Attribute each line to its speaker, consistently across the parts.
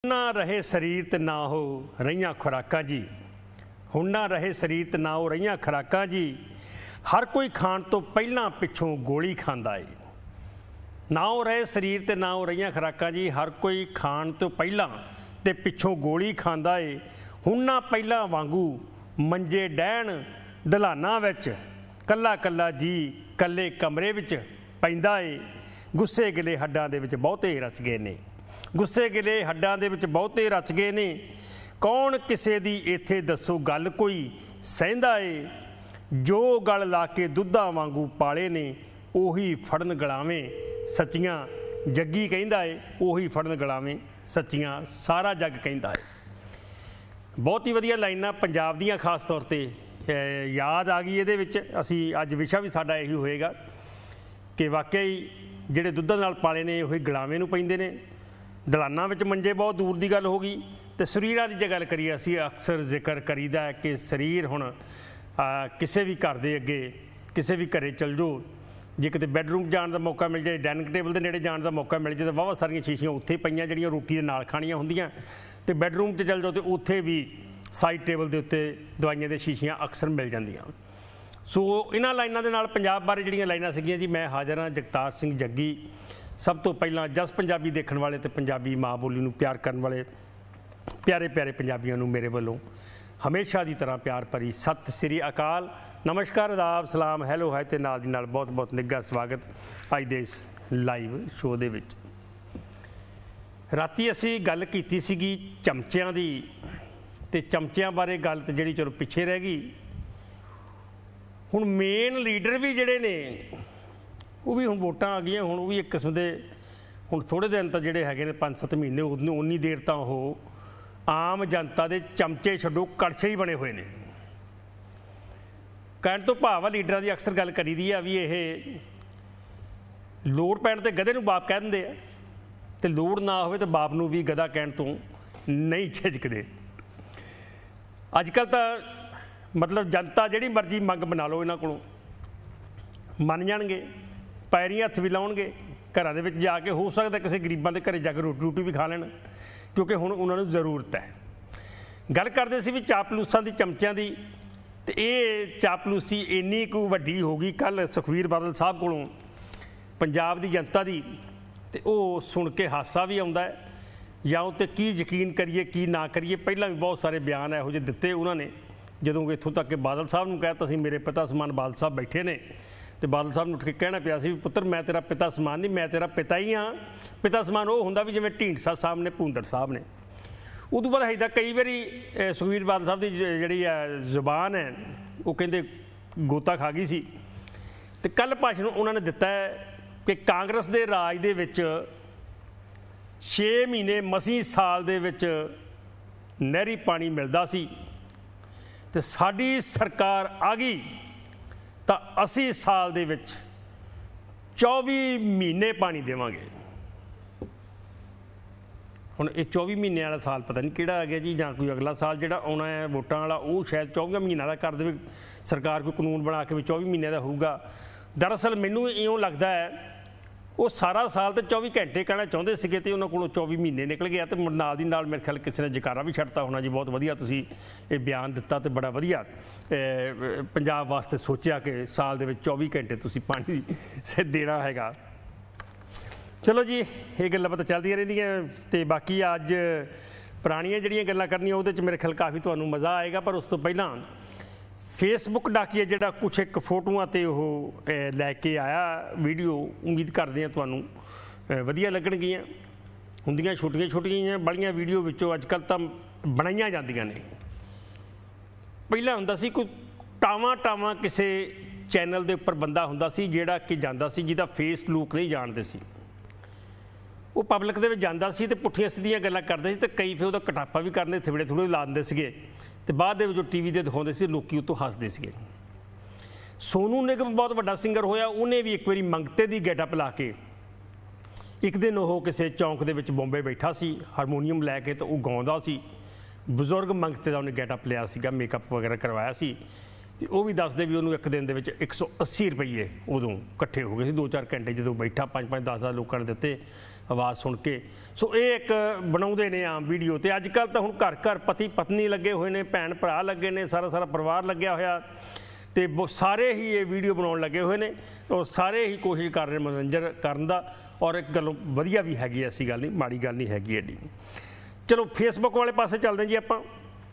Speaker 1: ना रहे शरीर ते ना हो रहीआं खुराकां जी, हुण ना रहे शरीर ते ना हो रहीआं खुराकां जी। हर कोई खाण तो पहलां पिछों गोली खांदा है। ना हो रहे शरीर ते ना हो रहीआं खुराकां जी, हर कोई खाण तो पहलां ते पिछों गोली खांदा है। हुण ना पहलां वांगू मंजे डैण दलानां विच, कल्ला कल्ला जी कल्ले कमरे विच पैंदा है। गुस्से गिले हड्डां दे विच बहुते रच गए ने, गुस्से गिले हड्डां दे विच बहुते रच गए ने। कौन किसे दी इत्थे दसो गल कोई सहिंदा है। जो गल ला के दुद्धा वांगू पाले ने, उही फड़न गलावें सच्चियां जग्गी कहिंदा है। उही फड़न गलावें सच्चियां सारा जग कहिंदा है। बहुत ही वधिया लाइनां पंजाब दीयां खास तौर ते याद आ गई। इहदे विच असीं अज विशा भी साडा यही होएगा कि वाकई जिहड़े दुੱਧਾਂ नाल पाले ने उही गलावें नूं पैंदे ने। दलानां विच मंजे बहुत दूर की गल हो गई। तो शरीरां की जे गल करिए असीं अक्सर जिक्र करीदा है कि शरीर हुण किसी भी घर के अगे किसी भी घरे चल जाओ, जे किते बैडरूम जाने का मौका मिल जाए, डाइनिंग टेबल के नेड़े जाने का मौका मिल जाए तो बहुत सारिया शीशियां उत्थे पईयां जिहड़ियां रोटी दे नाल खाणियां हुंदियां। तो बैडरूम चल जाओ तो उत्थे भी साइड टेबल के उत्ते दवाइयां दी शीशियां अक्सर मिल जांदियां। सो इन्हां लाइनां दे नाल पंजाब बारे जिहड़ियां लाइनां सीगियां जी, मैं हाज़र हाँ जगतार सिंह जग्गी। सब तो पहला जस पंजाबी देखने वाले तो पंजाबी माँ बोली नूं प्यार करने वाले प्यारे प्यारे पंजाबियों नूं मेरे वालों हमेशा की तरह प्यार भरी सत श्री अकाल, नमस्कार, आदाब, सलाम, हैलो है ते नाल दी नाल बहुत बहुत निघा स्वागत अज दे इस लाइव शो दे विच। राती असीं गल कीती सीगी चमचियां दी, ते चमचियां बारे गल ते जिहड़ी चलो पिछे रह गई। हुण मेन लीडर भी जिहड़े ने वो भी हुण वोटां आ गई, हुण भी एक किस्म के हुण थोड़े दिन तो जिहड़े हैगे ने 5-7 महीने उन्नी देर तो वो आम जनता के चमचे छड्डो कड़छे ही बने हुए ने। कहण तो भाव लीडरां दी अक्सर गल करी दी है भी ये लोड़ पैण ते गधे नूं बाप कह दिंदे आ, ते लोड़ ना होवे तो बाप नूं भी गधा कहण तो नहीं झिझकदे। अजकल तो मतलब जनता जिहड़ी मर्जी मंग बना लो इन्हां कोलों मन जाणगे, पैरीं हत्थ भी लाउणगे, घरां दे विच जाके हो सकदा किसी गरीबां दे घरे जाके रोटी रूटी भी खा लैण, क्योंकि हुण उन्हां नूं ज़रूरत है। गल करदे सी भी चापलूसां दी चमचियां दी, ते ये चापलूसी इन्नी कु वड्डी हो गई कल सुखबीर बादल साहब कोलों पंजाब दी जनता दी, ते ओह सुण के हासा भी आउंदा है जां उत्ते की यकीन करिए की ना करिए। पहलां भी बहुत सारे बयान इहो जिहे दित्ते उन्होंने, जदों कि इत्थों तक कि बादल साहब नूं कहता सी मेरे पिता समान बादल साहब बैठे ने, तो बादल साहब नूं उठ के कहना पिया सी पुत्तर मैं तेरा पिता समान नहीं, मैं तेरा पिता ही हाँ। पिता समान वो हुंदा भी जिवें ढींडसा साहब ने, भूंदड़ साहब ने। उदों बाद अजे कई बारी सुखबीर बादल साहब की जिहड़ी जुबान है वो कहंदे गोता खा गई सी। तो कल भाषण उन्होंने दिता है कि कांग्रेस के राज दे विच 6 महीने मसीह साल दे विच नहरी पानी मिलदा सी, ते साडी सरकार आ गई तो 80 साल दे विच 24 महीने पानी देवांगे। हुण ये 24 महीने वाला साल पता नहीं किहड़ा आ गया जी, जां कोई अगला साल जिहड़ा आउणा है वोटां वाला वो शायद 24 महीनों का कर देवे सरकार, कोई कानून बना के भी 24 महीने का होऊगा। दरअसल मैनूं इउं लगदा है वो सारा साल तो 24 घंटे कहना चाहते थे, तो उन्होंने को 24 महीने निकल गया। तो नाल दी नाल मेरे ख्याल किसी ने जकारा भी छड्डता होना जी, बहुत वधिया तुसीं ये बयान दिता, तो बड़ा वधिया पंजाब वास्ते सोचा कि साल दे विच 24 घंटे तुसीं पानी देना हैगा। चलो जी ये गल्लां पता चलदियां रहिंदियां, ते बाकी अज पुराणियां जिहड़ियां गल्लां करनियां उहदे च मेरे ख्याल काफ़ी तुहानूं मज़ा आएगा। पर उस तो पहलां फेसबुक डाकिया जिहड़ा कुछ एक फोटोआं ते ओह लैके आया वीडियो, उम्मीद करदे हां तुहानूं वधिया लगणगीआं। हुंदियां छोटियां छोटियां बड़ियां वीडियो विचों अजकल तां बनाईयां जांदियां ने। पहिलां हुंदा सी कोई टावां टावां किसी चैनल दे उपर बंदा हुंदा सी जिहड़ा कि जांदा सी, जिहदा फेस लोक नहीं जाणदे सी, वो पब्लिक दे विच जांदा सी ते पुट्ठियां सीधियां गल्लां करदा सी, ते कई फिर उहदा कटापा भी करदे, थोड़े थोड़े ला दिंदे सीगे, ते बाद दे विच टीवी ते दिखाउंदे सी, लोकी उतों हसदे सीगे। सोनू निगम बहुत वड्डा सिंगर होया, उन्हें भी एक बारी मंगते दी गैटअप ला के एक दिन वो किसी चौंक दे विच बॉम्बे बैठा सी हारमोनीयम लैके, तो वह गाउंदा सी। बजुर्ग मंगते का उन्हें गैटअप लिया सीगा, मेकअप वगैरह करवाया सी, तो वह भी दसदे भी उन्होंने एक दिन दे विच 180 रुपये उदों इकट्ठे हो गए सी। 2-4 घंटे जो बैठा 5-5 10-10 लोगों ने दिते, आवाज़ सुन के। सो ये एक बनाते ने आम वीडियो। तो अजकल तो हुण घर घर पति पत्नी लगे हुए ने, भैन भरा लगे ने, सारा सारा परिवार लग्या होया, तो सारे ही ये वीडियो बनाउण लगे हुए ने और सारे ही कोशिश कर रहे मनोरंजन करन दा। और एक गलों वधिया भी हैगी, ऐसी गल नहीं, माड़ी गल नहीं हैगी एडी। चलो फेसबुक वाले पासे चलते जी आपां।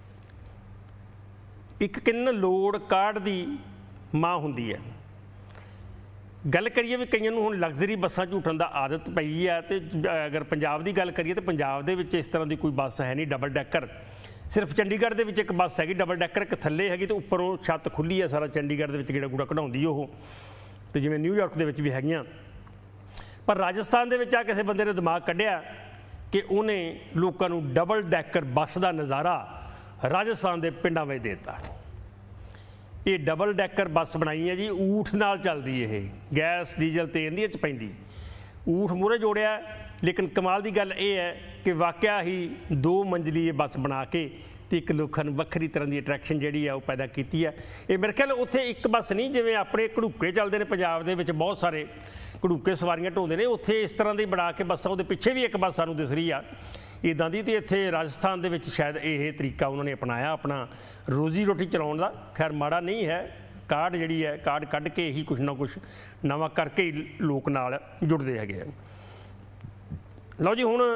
Speaker 1: एक किन्न लोड़ कार्ड की माँ हुंदी है। गल करिए भी कईयां नूं हुण लग्जरी बसां 'च उठण दा आदत पई है। तो अगर पंजाब की गल करिए तो पंजाब दे विच इस तरह की कोई बस है नहीं डबल डैकर। सिर्फ चंडीगढ़ दे विच एक बस हैगी डबल डैकर, एक थल्ले हैगी तो उप्परों छत खुली है सारा चंडीगढ़ दे विच गेड़ा गूड़ा कढाउंदी ओह। ते जिवें न्यूयॉर्क दे विच भी हैगियां। पर राजस्थान दे विच आ किसी बंदे ने दिमाग कढ़िया कि उन्हें लोगों नूं डबल डैकर बस का नज़ारा राजस्थान के पिंडां विच देता। ये डबल डैकर बस बनाई है जी, ऊठ नाल चलदी है, गैस डीजल तेल दी च पैंदी, ऊठ मूहरे जोड़िया। लेकिन कमाल की गल यह है कि वाकया ही 2 मंजिली ये बस बना के तो एक लोगों नूं वक्री तरह की अट्रैक्शन जी है पैदा की है। ये मेरे ख्याल उत्थे एक बस नहीं, जिवें अपने घड़ूके चलते हैं पंजाब दे विच बहुत सारे घड़ूके सवारियां ढोंदे ने, उत्थे इस तरह की बना के बसां, उहदे पिछे भी एक बस सानूं दिस रही आ इदां दी। तो इत्थे राजस्थान दे विच शायद ये तरीका उन्होंने अपनाया अपना रोजी रोटी चलाउण दा। खैर माड़ा नहीं है, कार्ड जिहड़ी है कार्ड कढ के ही कुछ ना कुछ नवां करके ही लोक नाल जुड़दे हैगे। लो जी हुण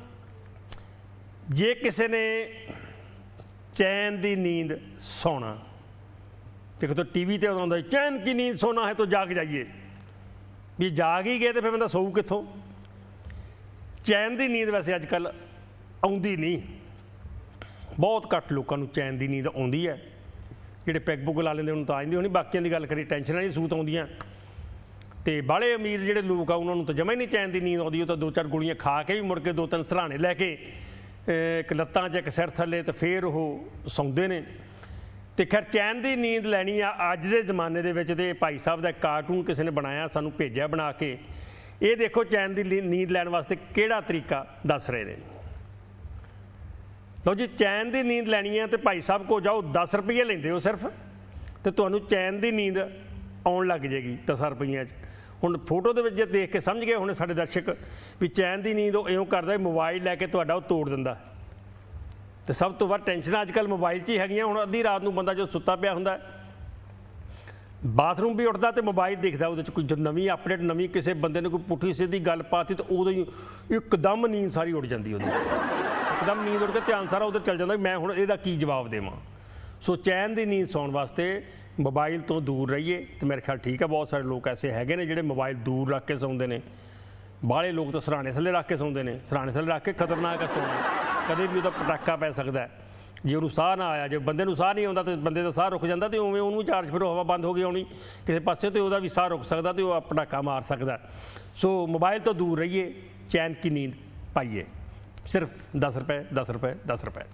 Speaker 1: जे किसी ने चैन की नींद सोना, देखो तो टीवी ते आउंदा चैन की नींद सोना है तो जाग जाइए, भी जाग ही गए तो फिर बंदा सोऊ कित्थों। चैन की नींद वैसे अजकल आउंदी नहीं, बहुत घੱਟ लोगों को चैन की नींद आउंदी है। जिहड़े पैग पुग ला लेंदे उन्होंने तो आंदी होनी, बाकियां दी गल करिए टेंशन नहीं सूत आउंदियां। तो बाले अमीर जिहड़े लोग आ उन्होंने तो जमा ही नहीं चैन की नींद आउंदी, वो तो 2-4 गोलियां खा के भी मुड़ के 2-3 सराहने लैके एक लत्तां 'च एक सिर थल्ले तो फिर वो सौंदे ने। तो खैर चैन की नींद लैनी आ अज के जमाने दे विच ते भाई साहब का कार्टून किसी ने बनाया सानू भेजिया बना के। ये देखो चैन की नींद लैण वास्ते किहड़ा तरीका दस रहे हैं। लो जी चैन की नींद लैनी है तो भाई साहब को जाओ 10 रुपये लेंदे हो सिर्फ, तो तुहानू चैन की नींद आउण लग जाएगी 10 रुपये। हुण फोटो दे विच जे देख के समझ गए होने साडे दर्शक भी चैन की नींद इउं करदा मोबाइल लैके तुहाडा तोड़ दिंदा। तो सब तो वध टेंशन अजकल मोबाइल 'च ही हैगियां। हुण अद्धी रात नूं बंदा जो सुत्ता पिया हुंदा बाथरूम भी उठदा तो मोबाइल देखदा, उहदे च कोई जो नवीं अपडेट नवीं किसी बंदे ने कोई पुट्ठी सीधी गल पाती तो उदों ही एकदम नींद सारी उड़ जाती, उहदी एकदम नींद उड़ के ध्यान सारा उधर चल जाता मैं हुण इहदा की जवाब देवां। सो चैन की नींद सौण वास्ते मोबाइल तो दूर रहिए। तो मेरे ख्याल ठीक है, बहुत सारे लोग ऐसे हैगे ने जिहड़े मोबाइल दूर रख के सौंदे ने। बाहले लोग तो सराहने थल्ले रख के सौंदे ने, सराहने थल्ले रख के खतरनाक है सोना, कदे भी उहदा पटाका पै सकदा है। जे उन्होंने साह ना आया, जो बंदे नूं साह नहीं आता तो बंदे का साह रुक जाता, तो उवें उन्होंने चार्ज फिर हवा बंद हो गई आनी किसी पासे तो वह भी साह रुक सकता, तो वह पटाका मार सकता। सो मोबाइल तो दूर रहिए, चैन की नींद पाइए। सिर्फ 10 रुपए 10 रुपए 10 रुपए।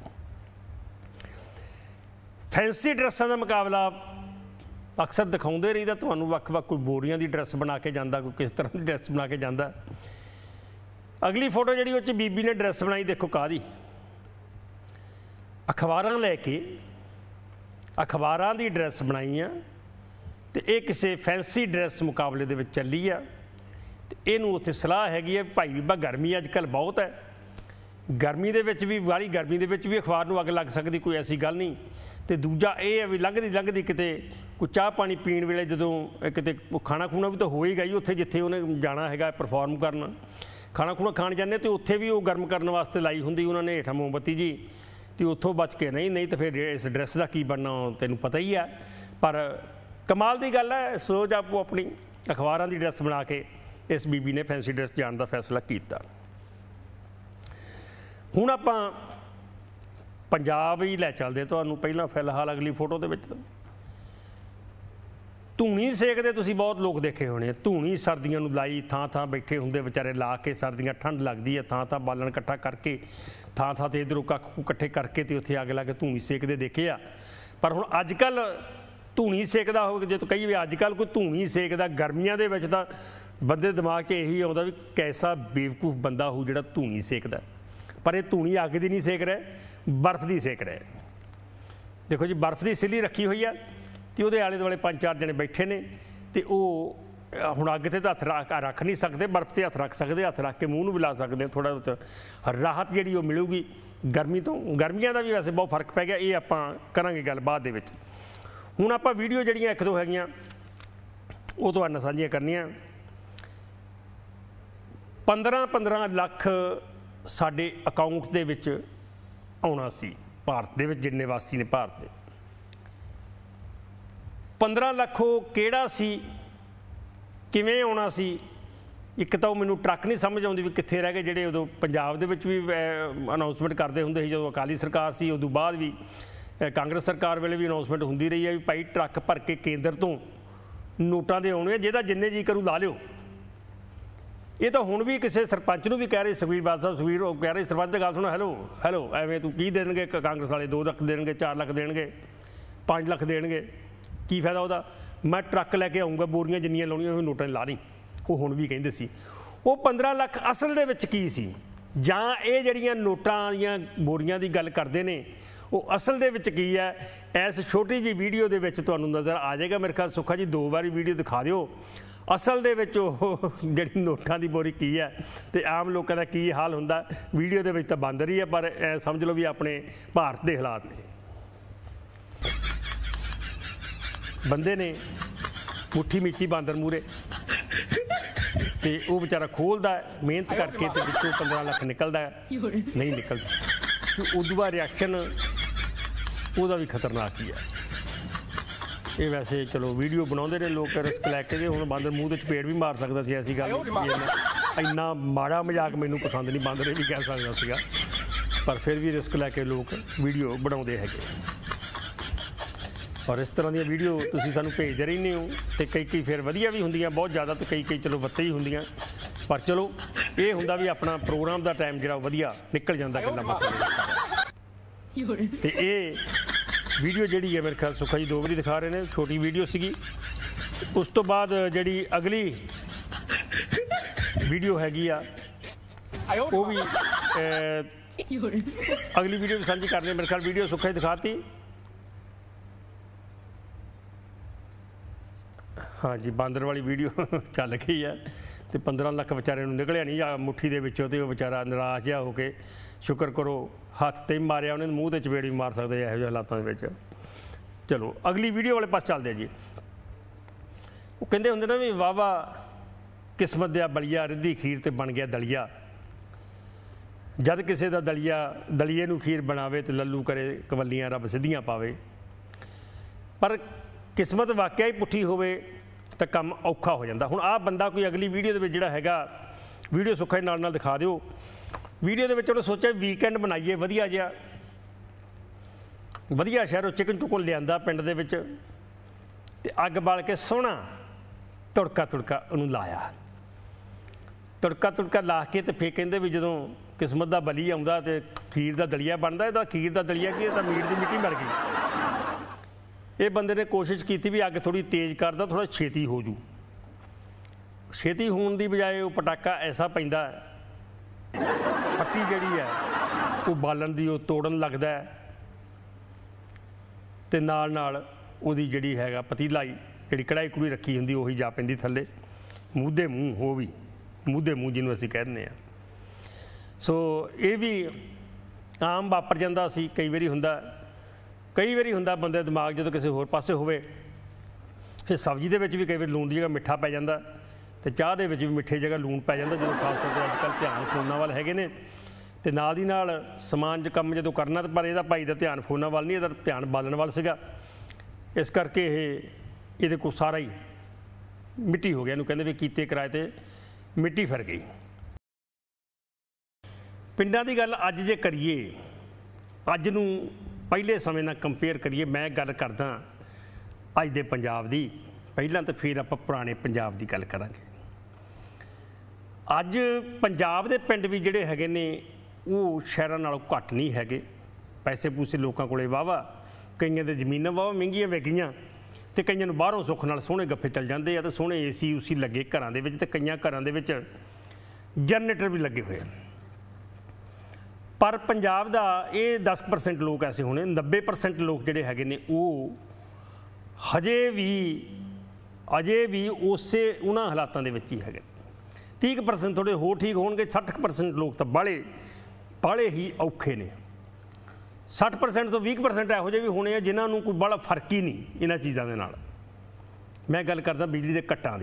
Speaker 1: फैंसी ड्रैसां का मुकाबला अक्सर दिखाते रहीदा तुहानूं, वक्-वक् कोई बोरियां की ड्रैस बना के जाता, कोई किस तरह की ड्रैस बना के जाता। अगली फोटो जी उस बीबी ने ड्रैस बनाई, देखो काहदी अखबारां लैके अखबारां की ड्रैस बनाई आ। तो ये किसी फैंसी ड्रैस मुकाबले दे विच चली आ। तो इहनूं उत्थे सलाह हैगी है भाई बीबा गर्मी अजकल बहुत है, गर्मी दे विच भी वाली गर्मी दे विच भी अखबार नूं अग लग सकदी, कोई ऐसी गल नहीं। तो दूजा ये है भी लंघदी किते कोई चाह पानी पीण वेले जदों किते खाना खूना भी तो हो ही गई उत्थे जिथे उन्हें जाना है परफॉर्म करना, खाना खूना खाण जाने तो उत्थे भी वो गर्म करने वास्ते लाई हुंदी उन्होंने हेठां मोमबत्ती जी, तो उत्थों बच के नहीं तो फिर इस ड्रैस का की बनना तेनों पता ही है। पर कमाल की गल है, सोच आपो अपनी अखबारां की ड्रैस बना के इस बीबी ने फैंसी ड्रैस जाने का फैसला किया। हुण आपां पंजाब ही लै चलदे तुहानूं, पहलां फिलहाल अगली फोटो दे विच धूनी सेकदे तुसीं बहुत लोग देखे होने, धूनी सर्दियां नूं लाई थां थां बैठे हुंदे बेचारे ला के, सर्दियां ठंड लगदी है थां थां बालन इकट्ठा करके थां थां ते इधरों कक्ख इकट्ठे करके तो उत्थे अग ला के धूनी सेकदे देखे आ। पर हुण अजकल धूनी सेकदा हो जे तो कही अजकल कोई धूनी सेकदा गर्मियां दे विच तां बंदे दिमाग 'च यही आउंदा भी कैसा बेवकूफ बंदा हो जिहड़ा धूनी सेकदा। पर ये धूनी अग दी नहीं सेक रहा, बर्फ की सेक रहा। देखो जी बर्फ की सिली रखी हुई है तो वो आले दुआले 5-4 जने बैठे ने, तो ਹੁਣ ਅੱਗ ਤੇ ਤਾਂ ਹੱਥ ਰੱਖ नहीं सकते, बर्फ से हथ रख सकते, हथ रख के मूँह ਨੂੰ भी ला सकते, थोड़ा बहुत राहत जी वो मिलूगी गर्मी तो। गर्मियां का भी वैसे बहुत फर्क पै गया, ये आप करांगे गल बाद दे विच। हुण आपां वीडियो जिहड़ियां एक दो हैगियां वो तुहाडे नाल साझीआं करनियां। 15-15 ਲੱਖ साडे अकाउंट दे विच आउणा सी भारत दे विच, जिन्ने वासी ने भारत दे। 15 ਲੱਖ वो किहड़ा सी, किवें आउणा सी? एक तो मैनू ट्रक नहीं समझ आती भी कित्थे रह गए जिहड़े उदों पंजाब दे विच भी अनाउंसमेंट करते हुंदे सी, जदों अकाली सरकार सी, उदों बाद भी कांग्रेस सरकार वेले भी अनाउंसमेंट हुंदी रही है भी भाई ट्रक भर के केंद्र तो नोटां दे आउणे, जिहदा जिन्ने जी करू ला लिओ। ये तो हुण भी किसी सरपंच नूं भी कह रहे, सुखबीर बादल साहब सुखबीर कह रहे सरपंच गल सुनो, हैलो हैलो एवें तूं की देणगे कांग्रेस वाले, 2 ਲੱਖ देणगे, 4 ਲੱਖ देणगे, 5 ਲੱਖ देणगे, की फायदा उहदा? मैं ट्रक लैके आऊँगा, बोरियां जिन्नियां लाउणियां नोटां ला नहीं, वो हुण भी कहिंदे सी। वो 15 ਲੱਖ असल दे विच की सी, जां ये जिहड़ियां नोटां दीयां बोरियां दी गल करदे ने वो असल दे विच की है? इस छोटी जी वीडियो दे विच तुहानूं नज़र आ जाएगा। मेरे ख्याल सुखा जी 2 वारी वीडियो दिखा दिओ, असल दे विच वो जिहड़ी नोटां दी बोरी की है ते आम लोकां दा की हाल हुंदा। वीडियो दे विच तां बंद रही है, पर समझ लो भी अपने भारत दे हालात ने। बंदे ने मुट्ठी मीची बांदर मूहरे ते वो बेचारा खोलदा मेहनत करके ते विचों 15 ਲੱਖ निकलदा नहीं निकलदा। उदों बाद रिएक्शन ਉਹਦਾ भी खतरनाक ही है। ये वैसे चलो वीडियो बनाते हैं लोग रिस्क लैके, हुण बांदर मूँह के चपेट भी मार सकता सी, ऐसी गल इन्ना माड़ा मजाक मैनू पसंद नहीं, बांदर भी कह सकता सीगा, पर फिर भी रिस्क लैके लोग वीडियो बनाते हैं। और इस तरह दी वीडियो तुसीं सानूं भेजदे रहंदे हो, तो कई फिर वधिया भी हुंदियां बहुत ज़्यादा, तो कई चलो वत्ते ही हुंदियां, पर चलो ये हुंदा भी अपना प्रोग्राम का टाइम जिहड़ा वधिया निकल जांदा गल्लां बातां। तो ये वीडियो जिहड़ी है मेरे ख्याल सुखा जी 2 वारी दिखा रहे हैं, छोटी वीडियो सीगी। उस तो बाद जिहड़ी अगली वीडियो हैगी आ वो भी अगली वीडियो भी साझी कर रहे हैं। मेरे ख्याल वीडियो सुखा जी दिखाती, हाँ जी बांदर वाली वीडियो चल गई है। तो 15 ਲੱਖ बेचारे निकलिया नहीं आ मुट्ठी दे विचों, ते बेचारा निराश जिहा हो के शुक्र करो हत्थ ते मारिया, उन्हें मूँह ते चपेड़ भी मार सकते इहो ਜਿਹੇ हालातों के। चलो अगली वीडियो वाले पास चलते जी। वो कहते होंगे ना भी वाह वाह किस्मत दिया बलिया, रिद्धी खीर ते बन गया दलिया, जद किसी का दलिए नूं खीर बनावे तो लल्लू करे कवलियां रब सिद्धियां पावे। पर किस्मत वाकई ही पुठी होवे तो काम औखा हो जाता। हुण आ बंदा कोई अगली वीडियो दे विच जिहड़ा हैगा, वीडियो सुखा नाल नाल दिखा दिओ। वीडियो दे विच उन्हें सोचा वीकेंड बनाइए वधिया जिहा, वधिया शहरों चिकन चुकन लिआंदा पिंड दे विच, ते अग बाल के सोहना तुड़का उन्होंने लाया, तुड़का ला के तो फिर कहते भी जदों किस्मत का बली आउंदा ते खीर का दलिया बनता, इहदा खीर का दलिया की इहदा मीट की मिट्टी मिल गई। ये बंदे ने कोशिश की भी अग थोड़ी तेज़ करदा, थोड़ा छेती हो जू। छेती होने की बजाय वो पटाका ऐसा पैंदा, पट्टी जिहड़ी है वो बालन दी तोड़न लगदा है, ते नाल नाल उहदी जिहड़ी हैगा पतीला जिहड़ी कढ़ाई कुड़ी रखी हुंदी उही जा पैंदी थल्ले, मूधे मूँह, वो भी मूधे मूँह जिन्हों असीं कहने आ। सो ये भी आम वापर जांदा सी, कई वारी हुंदा बंदे दिमाग जो किसी होर पासे होवे, फिर सब्जी दे विच भी कई बार लूण की जगह मिठा पै जांदा, ते चाह दे विच भी मिठे जगह लूण पै जांदा, जो खास तौर पर अजकल ध्यान फोनां वाल हैगे ने, ते नाल दी नाल समान च काम जो करना, तो पर इहदा भाई दा ध्यान फोनां वाल नहीं, इहदा ध्यान बालन वाल सीगा। इस करके ये को सारा ही मिट्टी हो गया, इहनूं कहंदे भी कीते किराए ते मिट्टी फिर गई। पिंडां दी गल अज जे करिए, अज नूं पहले समय नाल कंपेयर करिए, मैं गल करदा अज दे पंजाब दी, पहलां तो फिर आपां पुराने पंजाब दी गल करांगे। अज पंजाब दे पिंड भी जिहड़े हैगे ने वो शहरां नालों घट नहीं हैगे, पैसे पूसे लोकां कोले वाहवा, कईयां दे जमीनां वाहवा महंगियां विकियां, ते कईयां नूं बाहरों सुख नाल सोहणे गफ्फे चल जांदे आ, ते सोहणे AC उसी लगे घरां दे विच, ते कईयां घरां दे विच जनरेटर भी लगे होए। पर पंजाब दा ये 10% लोग ऐसे होने, 90% लोग जिहड़े हैगे ने वो हजे भी ਅਜੇ ਵੀ ਉਸੇ ਉਹਨਾਂ ਹਾਲਾਤਾਂ ਦੇ ਵਿੱਚ ਹੀ ਹੈਗੇ। 30% ਥੋੜ੍ਹੇ ਹੋਰ ਠੀਕ ਹੋਣਗੇ, 60% ਲੋਕ ਤਾਂ ਬਾਹਲੇ ਹੀ ਔਖੇ ਨੇ। 60% ਤੋਂ 20% ਇਹੋ ਜਿਹੇ ਵੀ ਹੋਣੇ ਆ ਜਿਨ੍ਹਾਂ ਨੂੰ ਕੋਈ ਬੜਾ ਫਰਕ ਹੀ ਨਹੀਂ ਇਹਨਾਂ ਚੀਜ਼ਾਂ ਦੇ ਨਾਲ। ਮੈਂ ਗੱਲ ਕਰਦਾ ਬਿਜਲੀ ਦੇ ਕੱਟਾਂ ਦੀ।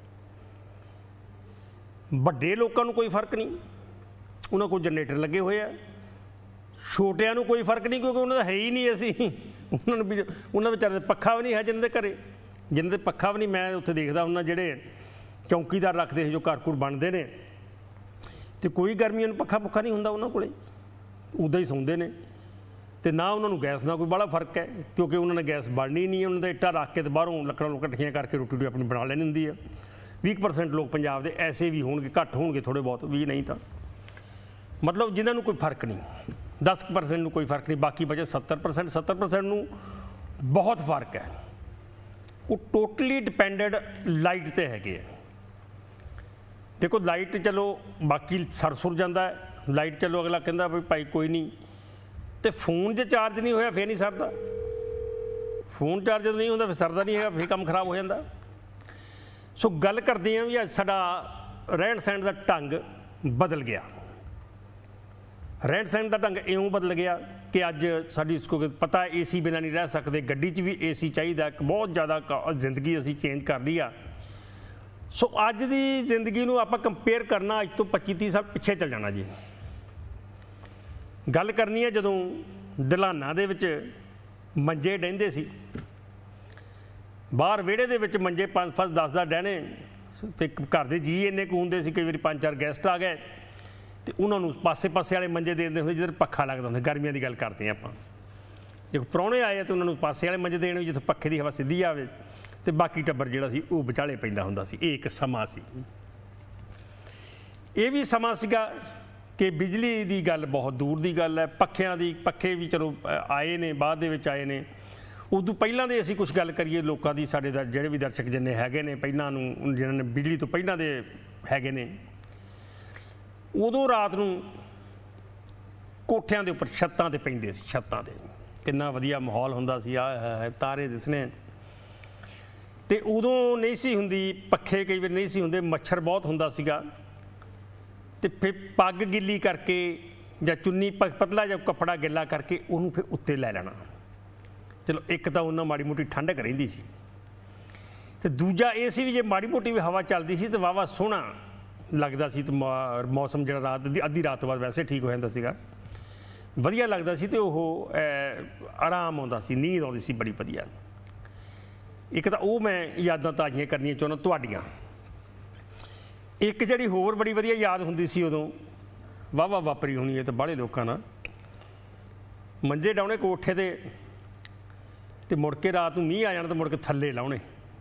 Speaker 1: ਵੱਡੇ ਲੋਕਾਂ ਨੂੰ ਕੋਈ ਫਰਕ ਨਹੀਂ, ਉਹਨਾਂ ਕੋਲ ਜਨਰੇਟਰ ਲੱਗੇ ਹੋਏ ਆ। ਛੋਟਿਆਂ ਨੂੰ ਕੋਈ ਫਰਕ ਨਹੀਂ ਕਿਉਂਕਿ ਉਹਨਾਂ ਦਾ ਹੈ ਹੀ ਨਹੀਂ। ਅਸੀਂ ਉਹਨਾਂ ਨੂੰ ਵੀ, ਉਹਨਾਂ ਵਿਚਾਰੇ ਪੱਖਾ ਵੀ ਨਹੀਂ ਹੈ ਜਿਨ੍ਹਾਂ ਦੇ ਘਰੇ, ਜਿਨ੍ਹਾਂ ਦੇ ਪੱਖਾ ਵੀ ਨਹੀਂ। ਮੈਂ ਉੱਥੇ ਦੇਖਦਾ ਉਹਨਾਂ ਜਿਹੜੇ ਚੌਂਕੀਦਾਰ ਰੱਖਦੇ ਸੀ ਜੋ ਘਰ ਘੁਰ ਬਣਦੇ ਨੇ, ਅਤੇ ਕੋਈ ਗਰਮੀਆਂ ਨੂੰ ਪੱਖਾ ਪੁੱਖਾ ਨਹੀਂ ਹੁੰਦਾ ਉਹਨਾਂ ਕੋਲ, ਉੱਦਾਂ ਹੀ ਸੌਂਦੇ ਨੇ। ਅਤੇ ਨਾ ਉਹਨਾਂ ਨੂੰ ਗੈਸ ਨਾਲ ਕੋਈ ਬੜਾ ਫਰਕ ਹੈ ਕਿਉਂਕਿ ਉਹਨਾਂ ਨੇ ਗੈਸ ਬਣਨੀ ਨਹੀਂ। ਉਹਨਾਂ ਦਾ ਇੱਟਾਂ ਰੱਖ ਕੇ ਅਤੇ ਬਾਹਰੋਂ ਲੱਕੜਾਂ ਇਕੱਠੀਆਂ ਕਰਕੇ ਰੋਟੀ ਆਪਣੀ ਬਣਾ ਲੈਣੀ ਹੁੰਦੀ ਹੈ। 20% ਲੋਕ ਪੰਜਾਬ ਦੇ ਐਸੇ ਵੀ ਹੋਣਗੇ, ਘੱਟ ਹੋਣਗੇ ਥੋੜ੍ਹੇ ਬਹੁਤ, ਵੀ ਨਹੀਂ ਤਾਂ ਮਤਲਬ ਜਿਨ੍ਹਾਂ ਨੂੰ ਕੋਈ ਫਰਕ ਨਹੀਂ। 10% ਨੂੰ ਕੋਈ ਫਰਕ ਨਹੀਂ, ਬਾਕੀ ਬਚੇ 70% ਨੂੰ ਬਹੁਤ ਫਰਕ ਹੈ। ਉਹ ਟੋਟਲੀ ਡਿਪੈਂਡਡ ਲਾਈਟ 'ਤੇ ਹੈਗੇ ਆ। ਦੇਖੋ ਲਾਈਟ ਚਲੋ ਬਾਕੀ ਸੁਰ ਜਾਂਦਾ, ਲਾਈਟ ਚਲੋ ਅਗਲਾ ਕਹਿੰਦਾ ਵੀ ਭਾਈ ਕੋਈ ਨਹੀਂ, ਅਤੇ ਫੋਨ ਜੇ ਚਾਰਜ ਨਹੀਂ ਹੋਇਆ ਫਿਰ ਨਹੀਂ ਸਰਦਾ। ਫੋਨ ਚਾਰਜ ਜਦੋਂ ਨਹੀਂ ਹੁੰਦਾ ਫਿਰ ਸਰਦਾ ਨਹੀਂ ਹੈਗਾ, ਫਿਰ ਕੰਮ ਖਰਾਬ ਹੋ ਜਾਂਦਾ। ਸੋ ਗੱਲ ਕਰਦੇ ਹਾਂ ਵੀ ਅੱਜ ਸਾਡਾ ਰਹਿਣ ਸਹਿਣ ਦਾ ਢੰਗ ਬਦਲ ਗਿਆ। ਰਹਿਣ ਸਹਿਣ ਦਾ ਢੰਗ ਇਉਂ ਬਦਲ ਗਿਆ ਕਿ ਅੱਜ ਸਾਡੀ ਪਤਾ AC ਬਿਨਾਂ ਨਹੀਂ ਰਹਿ ਸਕਦੇ, ਗੱਡੀ 'ਚ ਵੀ AC ਚਾਹੀਦਾ। ਇੱਕ ਬਹੁਤ ਜ਼ਿਆਦਾ ਜ਼ਿੰਦਗੀ ਅਸੀਂ ਚੇਂਜ ਕਰ ਲਈ ਆ। ਸੋ ਅੱਜ ਦੀ ਜ਼ਿੰਦਗੀ ਨੂੰ ਆਪਾਂ ਕੰਪੇਅਰ ਕਰਨਾ ਅੱਜ ਤੋਂ 25-30 ਸਾਲ ਪਿੱਛੇ ਚੱਲ ਜਾਣਾ ਜੀ। ਗੱਲ ਕਰਨੀ ਹੈ ਜਦੋਂ ਦਲਾਨਾਂ ਦੇ ਵਿੱਚ ਮੰਜੇ ਡਹਿੰਦੇ ਸੀ, ਬਾਹਰ ਵਿਹੜੇ ਦੇ ਵਿੱਚ ਮੰਜੇ 5-5 10 ਡਹਿਣੇ, ਅਤੇ ਘਰ ਦੇ ਜੀਅ ਇੰਨੇ ਕੁ ਹੁੰਦੇ ਸੀ, ਕਈ ਵਾਰੀ 5-4 ਗੈਸਟ ਆ ਗਏ ਅਤੇ ਉਹਨਾਂ ਨੂੰ ਪਾਸੇ ਵਾਲੇ ਮੰਜੇ ਦੇ ਦਿੰਦੇ ਹੁੰਦੇ ਜਿੱਧਰ ਪੱਖਾ ਲੱਗਦਾ ਹੁੰਦਾ। ਗਰਮੀਆਂ ਦੀ ਗੱਲ ਕਰਦੇ ਹਾਂ ਆਪਾਂ। ਜੇ ਪ੍ਰਾਹੁਣੇ ਆਏ ਤਾਂ ਉਹਨਾਂ ਨੂੰ ਪਾਸੇ ਵਾਲੇ ਮੰਜੇ ਦੇਣੇ ਜਿੱਥੇ ਪੱਖੇ ਦੀ ਹਵਾ ਸਿੱਧੀ ਆਵੇ, ਅਤੇ ਬਾਕੀ ਟੱਬਰ ਜਿਹੜਾ ਸੀ ਉਹ ਵਿਚਾਲੇ ਪੈਂਦਾ ਹੁੰਦਾ ਸੀ। ਇਹ ਇੱਕ ਸਮਾਂ ਸੀ। ਇਹ ਵੀ ਸਮਾਂ ਸੀਗਾ ਕਿ ਬਿਜਲੀ ਦੀ ਗੱਲ ਬਹੁਤ ਦੂਰ ਦੀ ਗੱਲ ਹੈ। ਪੱਖੇ ਵੀ ਚਲੋ ਆਏ ਨੇ, ਬਾਅਦ ਦੇ ਵਿੱਚ ਆਏ ਨੇ। ਉਦੋਂ ਪਹਿਲਾਂ ਦੇ ਅਸੀਂ ਕੁਛ ਗੱਲ ਕਰੀਏ ਲੋਕਾਂ ਦੀ, ਸਾਡੇ ਦਾ ਜਿਹੜੇ ਵੀ ਦਰਸ਼ਕ ਜਿੰਨੇ ਹੈਗੇ ਨੇ ਪਹਿਲਾਂ ਨੂੰ, ਜਿਹਨਾਂ ਨੇ ਬਿਜਲੀ ਤੋਂ ਪਹਿਲਾਂ ਦੇ ਹੈਗੇ ਨੇ, ਉਦੋਂ ਰਾਤ ਨੂੰ ਕੋਠਿਆਂ ਦੇ ਉੱਪਰ ਛੱਤਾਂ 'ਤੇ ਪੈਂਦੇ ਸੀ। ਛੱਤਾਂ 'ਤੇ ਕਿੰਨਾ ਵਧੀਆ ਮਾਹੌਲ ਹੁੰਦਾ ਸੀ, ਆਹ ਤਾਰੇ ਦਿਸਣੇ। ਅਤੇ ਉਦੋਂ ਨਹੀਂ ਸੀ ਹੁੰਦੀ ਪੱਖੇ, ਕਈ ਵਾਰ ਨਹੀਂ ਸੀ ਹੁੰਦੇ, ਮੱਛਰ ਬਹੁਤ ਹੁੰਦਾ ਸੀਗਾ। ਅਤੇ ਫਿਰ ਪੱਗ ਗਿੱਲੀ ਕਰਕੇ ਜਾਂ ਚੁੰਨੀ ਪਤਲਾ ਜਿਹਾ ਕੱਪੜਾ ਗਿੱਲਾ ਕਰਕੇ ਉਹਨੂੰ ਫਿਰ ਉੱਤੇ ਲੈ ਲੈਣਾ। ਚਲੋ ਇੱਕ ਤਾਂ ਉਹਨਾਂ ਮਾੜੀ ਮੋਟੀ ਠੰਡਕ ਰਹਿੰਦੀ ਸੀ, ਅਤੇ ਦੂਜਾ ਇਹ ਸੀ ਵੀ ਜੇ ਮਾੜੀ ਮੋਟੀ ਵੀ ਹਵਾ ਚੱਲਦੀ ਸੀ ਤਾਂ ਵਾਹਵਾ ਸੋਹਣਾ ਲੱਗਦਾ ਸੀ। ਅਤੇ ਮੌਸਮ ਜਿਹੜਾ ਰਾਤ ਦੀ ਅੱਧੀ ਰਾਤ ਤੋਂ ਬਾਅਦ ਵੈਸੇ ਠੀਕ ਹੋ ਜਾਂਦਾ ਸੀਗਾ, ਵਧੀਆ ਲੱਗਦਾ ਸੀ, ਅਤੇ ਉਹ ਆਰਾਮ ਆਉਂਦਾ ਸੀ, ਨੀਂਦ ਆਉਂਦੀ ਸੀ ਬੜੀ ਵਧੀਆ। ਇੱਕ ਤਾਂ ਉਹ ਮੈਂ ਯਾਦਾਂ ਤਾਜ਼ੀਆਂ ਕਰਨੀਆਂ ਚਾਹੁੰਦਾ ਤੁਹਾਡੀਆਂ। ਇੱਕ ਜਿਹੜੀ ਹੋਰ ਬੜੀ ਵਧੀਆ ਯਾਦ ਹੁੰਦੀ ਸੀ ਉਦੋਂ, ਵਾਹਵਾ ਵਾਪਰੀ ਹੋਣੀ ਹੈ ਤਾਂ ਬਾਹਲੇ ਲੋਕਾਂ ਨਾਲ, ਮੰਜੇ ਡਾਉਣੇ ਕੋਠੇ 'ਤੇ, ਅਤੇ ਮੁੜ ਕੇ ਰਾਤ ਨੂੰ ਮੀਂਹ ਆ ਜਾਣਾ ਤਾਂ ਮੁੜ ਕੇ ਥੱਲੇ ਲਾਉਣੇ।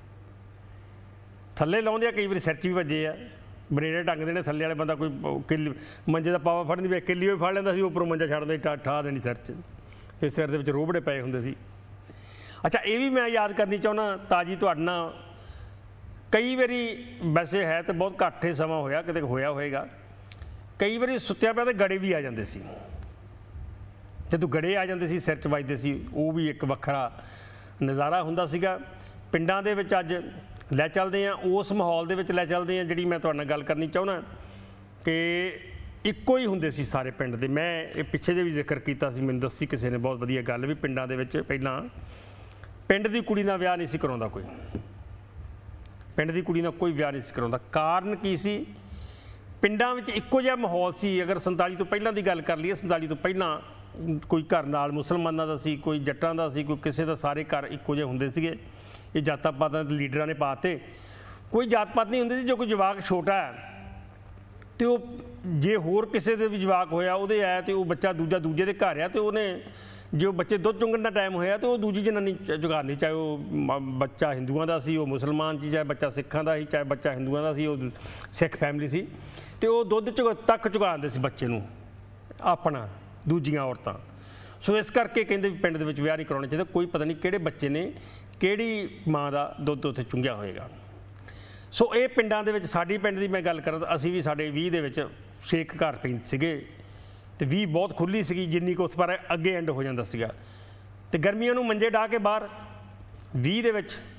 Speaker 1: ਥੱਲੇ ਲਾਉਂਦੇ ਆ, ਕਈ ਵਾਰੀ ਸਿਰ 'ਚ ਵੀ ਵੱਜੇ ਆ, ਬਰੇੜੇ ਟੰਗ ਦੇਣੇ ਥੱਲੇ ਵਾਲੇ। ਬੰਦਾ ਕੋਈ ਕਿੱਲੀ ਮੰਜੇ ਦਾ ਪਾਵਾ ਫੜਨ ਦੀ ਕਿੱਲੀ ਉਹ ਫੜ ਲੈਂਦਾ ਸੀ, ਉੱਪਰੋਂ ਮੰਜਾ ਛੱਡਦੇ ਠਾ ਦੇਣੀ ਸਿਰ 'ਚ, ਫਿਰ ਸਿਰ ਦੇ ਵਿੱਚ ਰੋਬੜੇ ਪਏ ਹੁੰਦੇ ਸੀ। ਅੱਛਾ, ਇਹ ਵੀ ਮੈਂ ਯਾਦ ਕਰਨੀ ਚਾਹੁੰਦਾ ਤਾਜ਼ੀ ਤੁਹਾਡੇ ਨਾਲ। ਕਈ ਵਾਰੀ ਵੈਸੇ ਹੈ ਤਾਂ ਬਹੁਤ ਘੱਟ ਹੀ ਸਮਾਂ ਹੋਇਆ, ਕਿਤੇ ਹੋਇਆ ਹੋਏਗਾ, ਕਈ ਵਾਰੀ ਸੁੱਤਿਆ ਪਿਆ ਤਾਂ ਗੜੇ ਵੀ ਆ ਜਾਂਦੇ ਸੀ। ਜਦੋਂ ਗੜੇ ਆ ਜਾਂਦੇ ਸੀ ਸਿਰ 'ਚ ਵੱਜਦੇ ਸੀ, ਉਹ ਵੀ ਇੱਕ ਵੱਖਰਾ ਨਜ਼ਾਰਾ ਹੁੰਦਾ ਸੀਗਾ। ਪਿੰਡਾਂ ਦੇ ਵਿੱਚ ਅੱਜ ਲੈ ਚੱਲਦੇ ਹਾਂ, ਉਸ ਮਾਹੌਲ ਦੇ ਵਿੱਚ ਲੈ ਚੱਲਦੇ ਹਾਂ ਜਿਹੜੀ ਮੈਂ ਤੁਹਾਡੇ ਨਾਲ ਗੱਲ ਕਰਨੀ ਚਾਹੁੰਦਾ, ਕਿ ਇੱਕੋ ਹੀ ਹੁੰਦੇ ਸੀ ਸਾਰੇ ਪਿੰਡ ਦੇ। ਮੈਂ ਇਹ ਪਿੱਛੇ ਜੇ ਵੀ ਜ਼ਿਕਰ ਕੀਤਾ ਸੀ, ਮੈਨੂੰ ਦੱਸੀ ਕਿਸੇ ਨੇ ਬਹੁਤ ਵਧੀਆ ਗੱਲ, ਵੀ ਪਿੰਡਾਂ ਦੇ ਵਿੱਚ ਪਹਿਲਾਂ ਪਿੰਡ ਦੀ ਕੁੜੀ ਨਾਲ ਵਿਆਹ ਨਹੀਂ ਸੀ ਕਰਾਉਂਦਾ ਕੋਈ, ਪਿੰਡ ਦੀ ਕੁੜੀ ਨਾਲ ਕੋਈ ਵਿਆਹ ਨਹੀਂ ਸੀ ਕਰਾਉਂਦਾ। ਕਾਰਨ ਕੀ ਸੀ? ਪਿੰਡਾਂ ਵਿੱਚ ਇੱਕੋ ਜਿਹਾ ਮਾਹੌਲ ਸੀ। ਅਗਰ 47 ਤੋਂ ਪਹਿਲਾਂ ਦੀ ਗੱਲ ਕਰ ਲਈਏ, 47 ਤੋਂ ਪਹਿਲਾਂ ਕੋਈ ਘਰ ਨਾਲ ਮੁਸਲਮਾਨਾਂ ਦਾ ਸੀ, ਕੋਈ ਜੱਟਾਂ ਦਾ ਸੀ, ਕੋਈ ਕਿਸੇ ਦਾ, ਸਾਰੇ ਘਰ ਇੱਕੋ ਜਿਹੇ ਹੁੰਦੇ ਸੀਗੇ। ਇਹ ਜਾਤਾਂ ਪਾਤਾਂ ਦੇ ਲੀਡਰਾਂ ਨੇ ਪਾਤੇ, ਕੋਈ ਜਾਤ ਪਾਤ ਨਹੀਂ ਹੁੰਦੀ ਸੀ। ਜੋ ਕੋਈ ਜਵਾਕ ਛੋਟਾ ਹੈ ਅਤੇ ਉਹ ਜੇ ਹੋਰ ਕਿਸੇ ਦੇ ਵੀ ਜਵਾਕ ਹੋਇਆ ਉਹਦੇ ਆਇਆ, ਅਤੇ ਉਹ ਬੱਚਾ ਦੂਜੇ ਦੇ ਘਰ ਆ, ਅਤੇ ਉਹਨੇ ਜੇ ਉਹ ਬੱਚੇ ਦੁੱਧ ਚੁੰਗਣ ਦਾ ਟਾਈਮ ਹੋਇਆ ਤਾਂ ਉਹ ਦੂਜੀ ਜਨਾਨੀ ਜੁਗਾੜਨੀ, ਚਾਹੇ ਉਹ ਬੱਚਾ ਹਿੰਦੂਆਂ ਦਾ ਸੀ, ਉਹ ਮੁਸਲਮਾਨ ਸੀ, ਚਾਹੇ ਬੱਚਾ ਸਿੱਖਾਂ ਦਾ ਸੀ, ਚਾਹੇ ਬੱਚਾ ਹਿੰਦੂਆਂ ਦਾ ਸੀ, ਉਹ ਸਿੱਖ ਫੈਮਿਲੀ ਸੀ, ਅਤੇ ਉਹ ਦੁੱਧ ਤੱਕ ਚੁਗਾਉਂਦੇ ਸੀ ਬੱਚੇ ਨੂੰ ਆਪਣਾ, ਦੂਜੀਆਂ ਔਰਤਾਂ। ਸੋ ਇਸ ਕਰਕੇ ਕਹਿੰਦੇ ਵੀ ਪਿੰਡ ਦੇ ਵਿੱਚ ਵਿਆਹ ਨਹੀਂ ਕਰਾਉਣਾ ਚਾਹੀਦਾ। ਕੋਈ ਪਤਾ ਨਹੀਂ ਕਿਹੜੇ ਬੱਚੇ ਨੇ ਕਿਹੜੀ ਮਾਂ ਦਾ ਦੁੱਧ ਉੱਥੇ ਚੁੰਗਿਆ ਹੋਏਗਾ। ਸੋ ਇਹ ਪਿੰਡਾਂ ਦੇ ਵਿੱਚ, ਸਾਡੀ ਪਿੰਡ ਦੀ ਮੈਂ ਗੱਲ ਕਰਾਂ ਤਾਂ ਅਸੀਂ ਵੀ ਸਾਡੇ 20 ਦੇ ਵਿੱਚ 6 ਘਰ ਪੈਂਦੇ ਸੀਗੇ, ਅਤੇ 20 ਬਹੁਤ ਖੁੱਲ੍ਹੀ ਸੀਗੀ, ਜਿੰਨੀ ਕੁ ਉਸ ਪਰ ਅੱਗੇ ਐਂਡ ਹੋ ਜਾਂਦਾ ਸੀਗਾ। ਅਤੇ ਗਰਮੀਆਂ ਨੂੰ ਮੰਜੇ ਡਾਹ ਕੇ ਬਾਹਰ 20 ਦੇ ਵਿੱਚ,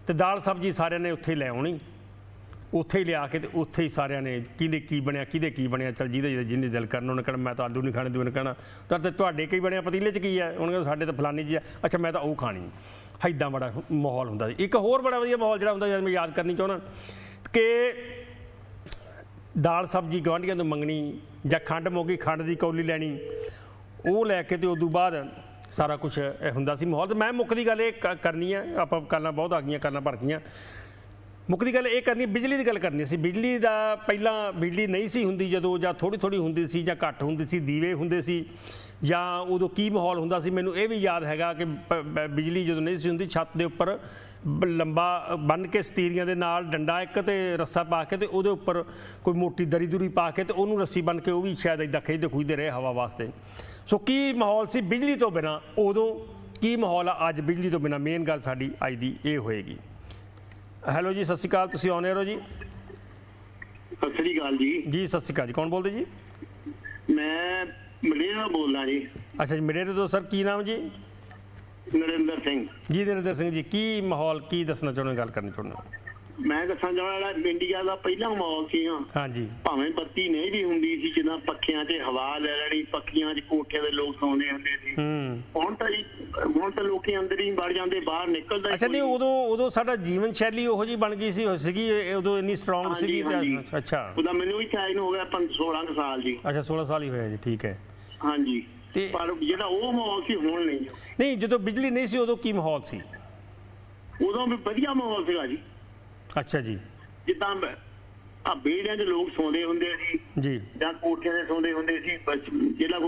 Speaker 1: ਤੇ ਦਾਲ ਸਬਜ਼ੀ ਸਾਰਿਆਂ ਨੇ ਉੱਥੇ ਲੈ ਆਉਣੀ, ਉੱਥੇ ਹੀ ਲਿਆ ਕੇ ਤੇ ਉੱਥੇ ਹੀ ਸਾਰਿਆਂ ਨੇ ਕਿਹਦੇ ਕੀ ਬਣਿਆ ਕਿਹਦੇ ਕੀ ਬਣਿਆ, ਚੱਲ ਜਿਹਦੇ ਜਿਹਨੇ ਦਿਲ ਕਰਨਾ ਉਹਨੇ ਕਹਿਣਾ ਮੈਂ ਤਾਂ ਆਲੂ ਨਹੀਂ ਖਾਣੇ, ਦੂਏ ਨੇ ਕਹਿਣਾ ਤਾਂ ਤੁਹਾਡੇ ਕੀ ਬਣਿਆ ਪਤੀਲੇ 'ਚ ਕੀ ਹੈ, ਉਹਨੇ ਸਾਡੇ ਤਾਂ ਫਲਾਨੀ ਜੀ ਆ, ਅੱਛਾ ਮੈਂ ਤਾਂ ਉਹ ਖਾਣੀ। ਇੱਦਾਂ ਬੜਾ ਮਾਹੌਲ ਹੁੰਦਾ ਸੀ। ਇੱਕ ਹੋਰ ਬੜਾ ਵਧੀਆ ਮਾਹੌਲ ਜਿਹੜਾ ਹੁੰਦਾ ਜਦ ਮੈਂ ਯਾਦ ਕਰਨੀ ਚਾਹੁੰਦਾ ਕਿ ਦਾਲ ਸਬਜ਼ੀ ਗੁਆਂਢੀਆਂ ਤੋਂ ਮੰਗਣੀ, ਜਾਂ ਖੰਡ ਮੁੱਕ ਗਈ ਖੰਡ ਦੀ ਕੌਲੀ ਲੈਣੀ, ਉਹ ਲੈ ਕੇ ਤੇ ਉਦੋਂ ਬਾਅਦ ਸਾਰਾ ਕੁਛ ਹੁੰਦਾ ਸੀ ਮਾਹੌਲ। ਤੇ ਮੈਂ ਮੁੱਖ ਦੀ ਗੱਲ ਇਹ ਕਰਨੀ ਆ, ਆਪਾਂ ਗੱਲਾਂ ਬਹੁਤ ਆ ਗਈਆਂ, ਗੱਲਾਂ ਭਰ ਗਈਆਂ, ਮੁੱਖ ਦੀ ਗੱਲ ਇਹ ਕਰਨੀ ਬਿਜਲੀ ਦੀ ਗੱਲ ਕਰਨੀ ਸੀ। ਬਿਜਲੀ ਦਾ ਪਹਿਲਾਂ ਬਿਜਲੀ ਨਹੀਂ ਸੀ ਹੁੰਦੀ ਜਦੋਂ, ਜਾਂ ਥੋੜ੍ਹੀ ਥੋੜ੍ਹੀ ਹੁੰਦੀ ਸੀ ਜਾਂ ਘੱਟ ਹੁੰਦੀ ਸੀ, ਦੀਵੇ ਹੁੰਦੇ ਸੀ, ਜਾਂ ਉਦੋਂ ਕੀ ਮਾਹੌਲ ਹੁੰਦਾ ਸੀ। ਮੈਨੂੰ ਇਹ ਵੀ ਯਾਦ ਹੈਗਾ ਕਿ ਬਿਜਲੀ ਜਦੋਂ ਨਹੀਂ ਸੀ ਹੁੰਦੀ, ਛੱਤ ਦੇ ਉੱਪਰ ਲੰਬਾ ਬੰਨ੍ਹ ਕੇ ਸਤੀਰੀਆਂ ਦੇ ਨਾਲ ਡੰਡਾ ਇੱਕ ਤੇ ਰੱਸਾ ਪਾ ਕੇ ਤੇ ਉਹਦੇ ਉੱਪਰ ਕੋਈ ਮੋਟੀ ਦਰੀ ਦੁਰੀ ਪਾ ਕੇ ਤੇ ਉਹਨੂੰ ਰੱਸੀ ਬੰਨ੍ਹ ਕੇ ਉਹ ਵੀ ਸ਼ਾਇਦ ਇੱਦਾਂ ਖਿੱਚਦੇ ਖੁੱਚਦੇ ਰਹੇ ਹਵਾ ਵਾਸਤੇ। ਸੋ ਕੀ ਮਾਹੌਲ ਸੀ ਬਿਜਲੀ ਤੋਂ ਬਿਨਾਂ ਉਦੋਂ, ਕੀ ਮਾਹੌਲ ਆ ਅੱਜ ਬਿਜਲੀ ਤੋਂ ਬਿਨਾਂ? ਮੇਨ ਗੱਲ ਸਾਡੀ ਅੱਜ ਦੀ ਇਹ ਹੋਏਗੀ। ਹੈਲੋ ਜੀ, ਸਤਿ ਸ਼੍ਰੀ ਅਕਾਲ, ਤੁਸੀਂ ਆਉਂਦੇ ਹੋ ਜੀ?
Speaker 2: ਸਤਿ ਸ੍ਰੀ ਅਕਾਲ ਜੀ।
Speaker 1: ਜੀ ਸਤਿ ਸ਼੍ਰੀ ਅਕਾਲ ਜੀ, ਕੌਣ ਬੋਲਦੇ ਜੀ?
Speaker 2: ਮੈਂ ਮਲੇਰਕੋਟਲਾ ਬੋਲਦਾ ਜੀ।
Speaker 1: ਅੱਛਾ ਜੀ, ਮਲੇਰਕੋਟਲਾ ਤੋਂ। ਸਰ ਕੀ ਨਾਮ ਜੀ?
Speaker 2: ਨਰਿੰਦਰ ਸਿੰਘ
Speaker 1: ਜੀ। ਨਰਿੰਦਰ ਸਿੰਘ ਜੀ, ਕੀ ਮਾਹੌਲ ਕੀ ਦੱਸਣਾ ਚਾਹੁੰਦੇ, ਗੱਲ ਕਰਨੀ ਚਾਹੁੰਦੇ?
Speaker 2: ਮੈਂ ਦੱਸਣਾ ਚਾਹੁੰਦਾ ਇੰਡੀਆ ਦਾ ਪਹਿਲਾ ਮਾਹੌਲ ਸੀ ਨਾ,
Speaker 1: ਹਾਂਜੀ,
Speaker 2: ਭਾਵੇਂ ਬੱਤੀ ਨਹੀਂ ਵੀ ਹੁੰਦੀ ਸੀ, ਜਿੱਦਾਂ ਪੱਖਿਆਂ 'ਤੇ ਹਵਾ ਲੈ ਲੈਣੀ, ਪੱਖੀਆਂ 'ਚ ਕੋਠੇ ਦੇ ਲੋਕ ਸੌਂਦੇ ਹੁੰਦੇ ਸੀ। ਹੁਣ ਤਾਂ ਲੋਕੀ ਅੰਦਰ ਹੀ ਵੜ ਜਾਂਦੇ, ਬਾਹਰ ਨਿਕਲਦਾ।
Speaker 1: ਅੱਛਾ ਨਹੀਂ, ਉਦੋਂ ਸਾਡਾ ਜੀਵਨ ਸ਼ੈਲੀ ਉਹੋ ਜਿਹੀ ਬਣ ਗਈ ਸੀਗੀ, ਉਦੋਂ ਇੰਨੀ ਸਟਰੋਂਗ ਸੀਗੀ। ਅੱਛਾ,
Speaker 2: ਉਹਦਾ ਮੈਨੂੰ ਵੀ ਚਾਹੀ ਨੂੰ ਹੋ ਗਿਆ 16 ਸਾਲ ਜੀ।
Speaker 1: ਅੱਛਾ 16 ਸਾਲ ਹੀ ਹੋਇਆ ਜੀ, ਠੀਕ ਹੈ।
Speaker 2: ਹਾਂਜੀ,
Speaker 1: ਤੇ
Speaker 2: ਪਰ ਜਿਹੜਾ ਉਹ ਮਾਹੌਲ ਸੀ ਹੁਣ ਨਹੀਂ।
Speaker 1: ਨਹੀਂ, ਜਦੋਂ ਬਿਜਲੀ ਨਹੀਂ ਸੀ ਉਦੋਂ ਕੀ ਮਾਹੌਲ ਸੀ?
Speaker 2: ਉਦੋਂ ਵੀ ਵਧੀਆ ਮਾਹੌਲ ਸੀਗਾ ਜੀ।
Speaker 1: ਅੱਛਾ ਜੀ,
Speaker 2: ਜਿੱਦਾਂ ਆ ਵਿਹੜਿਆਂ 'ਚ ਲੋਕ ਸੌਂਦੇ ਹੁੰਦੇ ਸੀ
Speaker 1: ਜੀ,
Speaker 2: ਜਾਂ ਕੋਠਿਆਂ 'ਤੇ ਸੌਂਦੇ ਹੁੰਦੇ ਸੀ, ਜਿਹੜਾ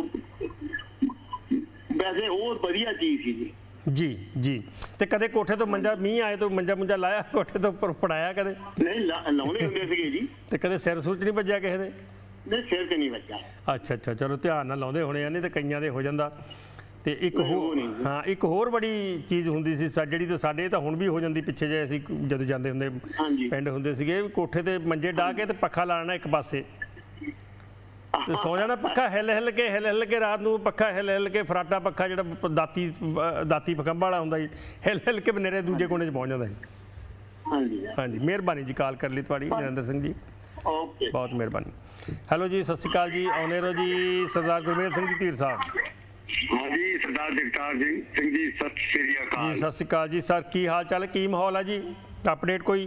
Speaker 2: ਵੈਸੇ ਉਹ ਵਧੀਆ ਚੀਜ਼ ਸੀ ਜੀ।
Speaker 1: ਜੀ ਜੀ। ਤੇ ਕਦੇ ਕੋਠੇ ਤੋਂ ਮੰਜਾ, ਮੀਂਹ ਆਏ ਤੋਂ ਮੰਜਾ ਲਾਇਆ ਕੋਠੇ ਤੋਂ ਉੱਪਰ ਪੜਾਇਆ ਕਦੇ?
Speaker 2: ਨਹੀਂ, ਲਾਉਂਦੇ ਹੁੰਦੇ ਸੀਗੇ ਜੀ। ਤੇ
Speaker 1: ਕਦੇ ਸਿਰ ਸੁਰ 'ਚ ਨਹੀਂ ਵੱਜਿਆ ਕਿਸੇ ਦੇ?
Speaker 2: ਨਹੀਂ, ਸਿਰ 'ਤੇ ਨਹੀਂ ਵੱਜਿਆ।
Speaker 1: ਅੱਛਾ ਅੱਛਾ, ਚਲੋ ਧਿਆਨ ਨਾਲ ਲਾਉਂਦੇ ਹੋਣੇ ਆ, ਨਹੀਂ ਤਾਂ ਕਈਆਂ ਦੇ ਹੋ ਜਾਂਦਾ। ਤੇ ਇੱਕ ਹੋਰ, ਹਾਂ, ਇੱਕ ਹੋਰ ਬੜੀ ਚੀਜ਼ ਹੁੰਦੀ ਸੀ ਜਿਹੜੀ ਤਾਂ ਸਾਡੇ ਤਾਂ ਹੁਣ ਵੀ ਹੋ ਜਾਂਦੀ, ਪਿੱਛੇ ਜੇ ਅਸੀਂ ਜਦੋਂ ਜਾਂਦੇ ਹੁੰਦੇ ਪਿੰਡ ਹੁੰਦੇ ਸੀਗੇ, ਕੋਠੇ ਤੇ ਮੰਜੇ ਡਾਹ ਕੇ ਤੇ ਪੱਖਾ ਲਾਣਾ ਇੱਕ ਪਾਸੇ ਤੇ ਸੌ ਜਾਣਾ। ਪੱਖਾ ਹਿੱਲ ਹਿੱਲ ਕੇ ਰਾਤ ਨੂੰ ਪੱਖਾ ਹਿੱਲ ਕੇ ਫਰਾਟਾ ਪੱਖਾ ਜਿਹੜਾ ਦਾਤੀ ਪਖੰਬਾ ਵਾਲਾ ਹੁੰਦਾ ਜੀ, ਹਿੱਲ ਕੇ ਬਨੇਰੇ ਦੂਜੇ ਕੋਨੇ 'ਚ ਪਹੁੰਚ ਜਾਂਦਾ ਸੀ।
Speaker 2: ਹਾਂਜੀ
Speaker 1: ਹਾਂਜੀ, ਮਿਹਰਬਾਨੀ ਜੀ ਕਾਲ ਕਰ ਲਈ ਤੁਹਾਡੀ ਨਰਿੰਦਰ ਸਿੰਘ ਜੀ,
Speaker 2: ਓਕੇ,
Speaker 1: ਬਹੁਤ ਮਿਹਰਬਾਨੀ। ਹੈਲੋ ਜੀ, ਸਤਿ ਸ਼੍ਰੀ ਅਕਾਲ ਜੀ, ਆਉਂਦੇ ਰਹੋ ਜੀ। ਸਰਦਾਰ ਗੁਰਮੇਲ ਸਿੰਘ ਜੀ ਧੀਰ ਸਾਹਿਬ।
Speaker 2: ਹਾਂਜੀ, ਸਰਦਾਰ ਜਗਤਾਰ ਸਿੰਘ ਜੀ, ਸਤਿ ਸ੍ਰੀ ਅਕਾਲ
Speaker 1: ਜੀ। ਸਤਿ ਸ਼੍ਰੀ ਅਕਾਲ ਜੀ ਸਰ, ਕੀ ਹਾਲ ਚਾਲ ਹੈ, ਕੀ ਮਾਹੌਲ ਹੈ ਜੀ, ਅਪਡੇਟ ਕੋਈ?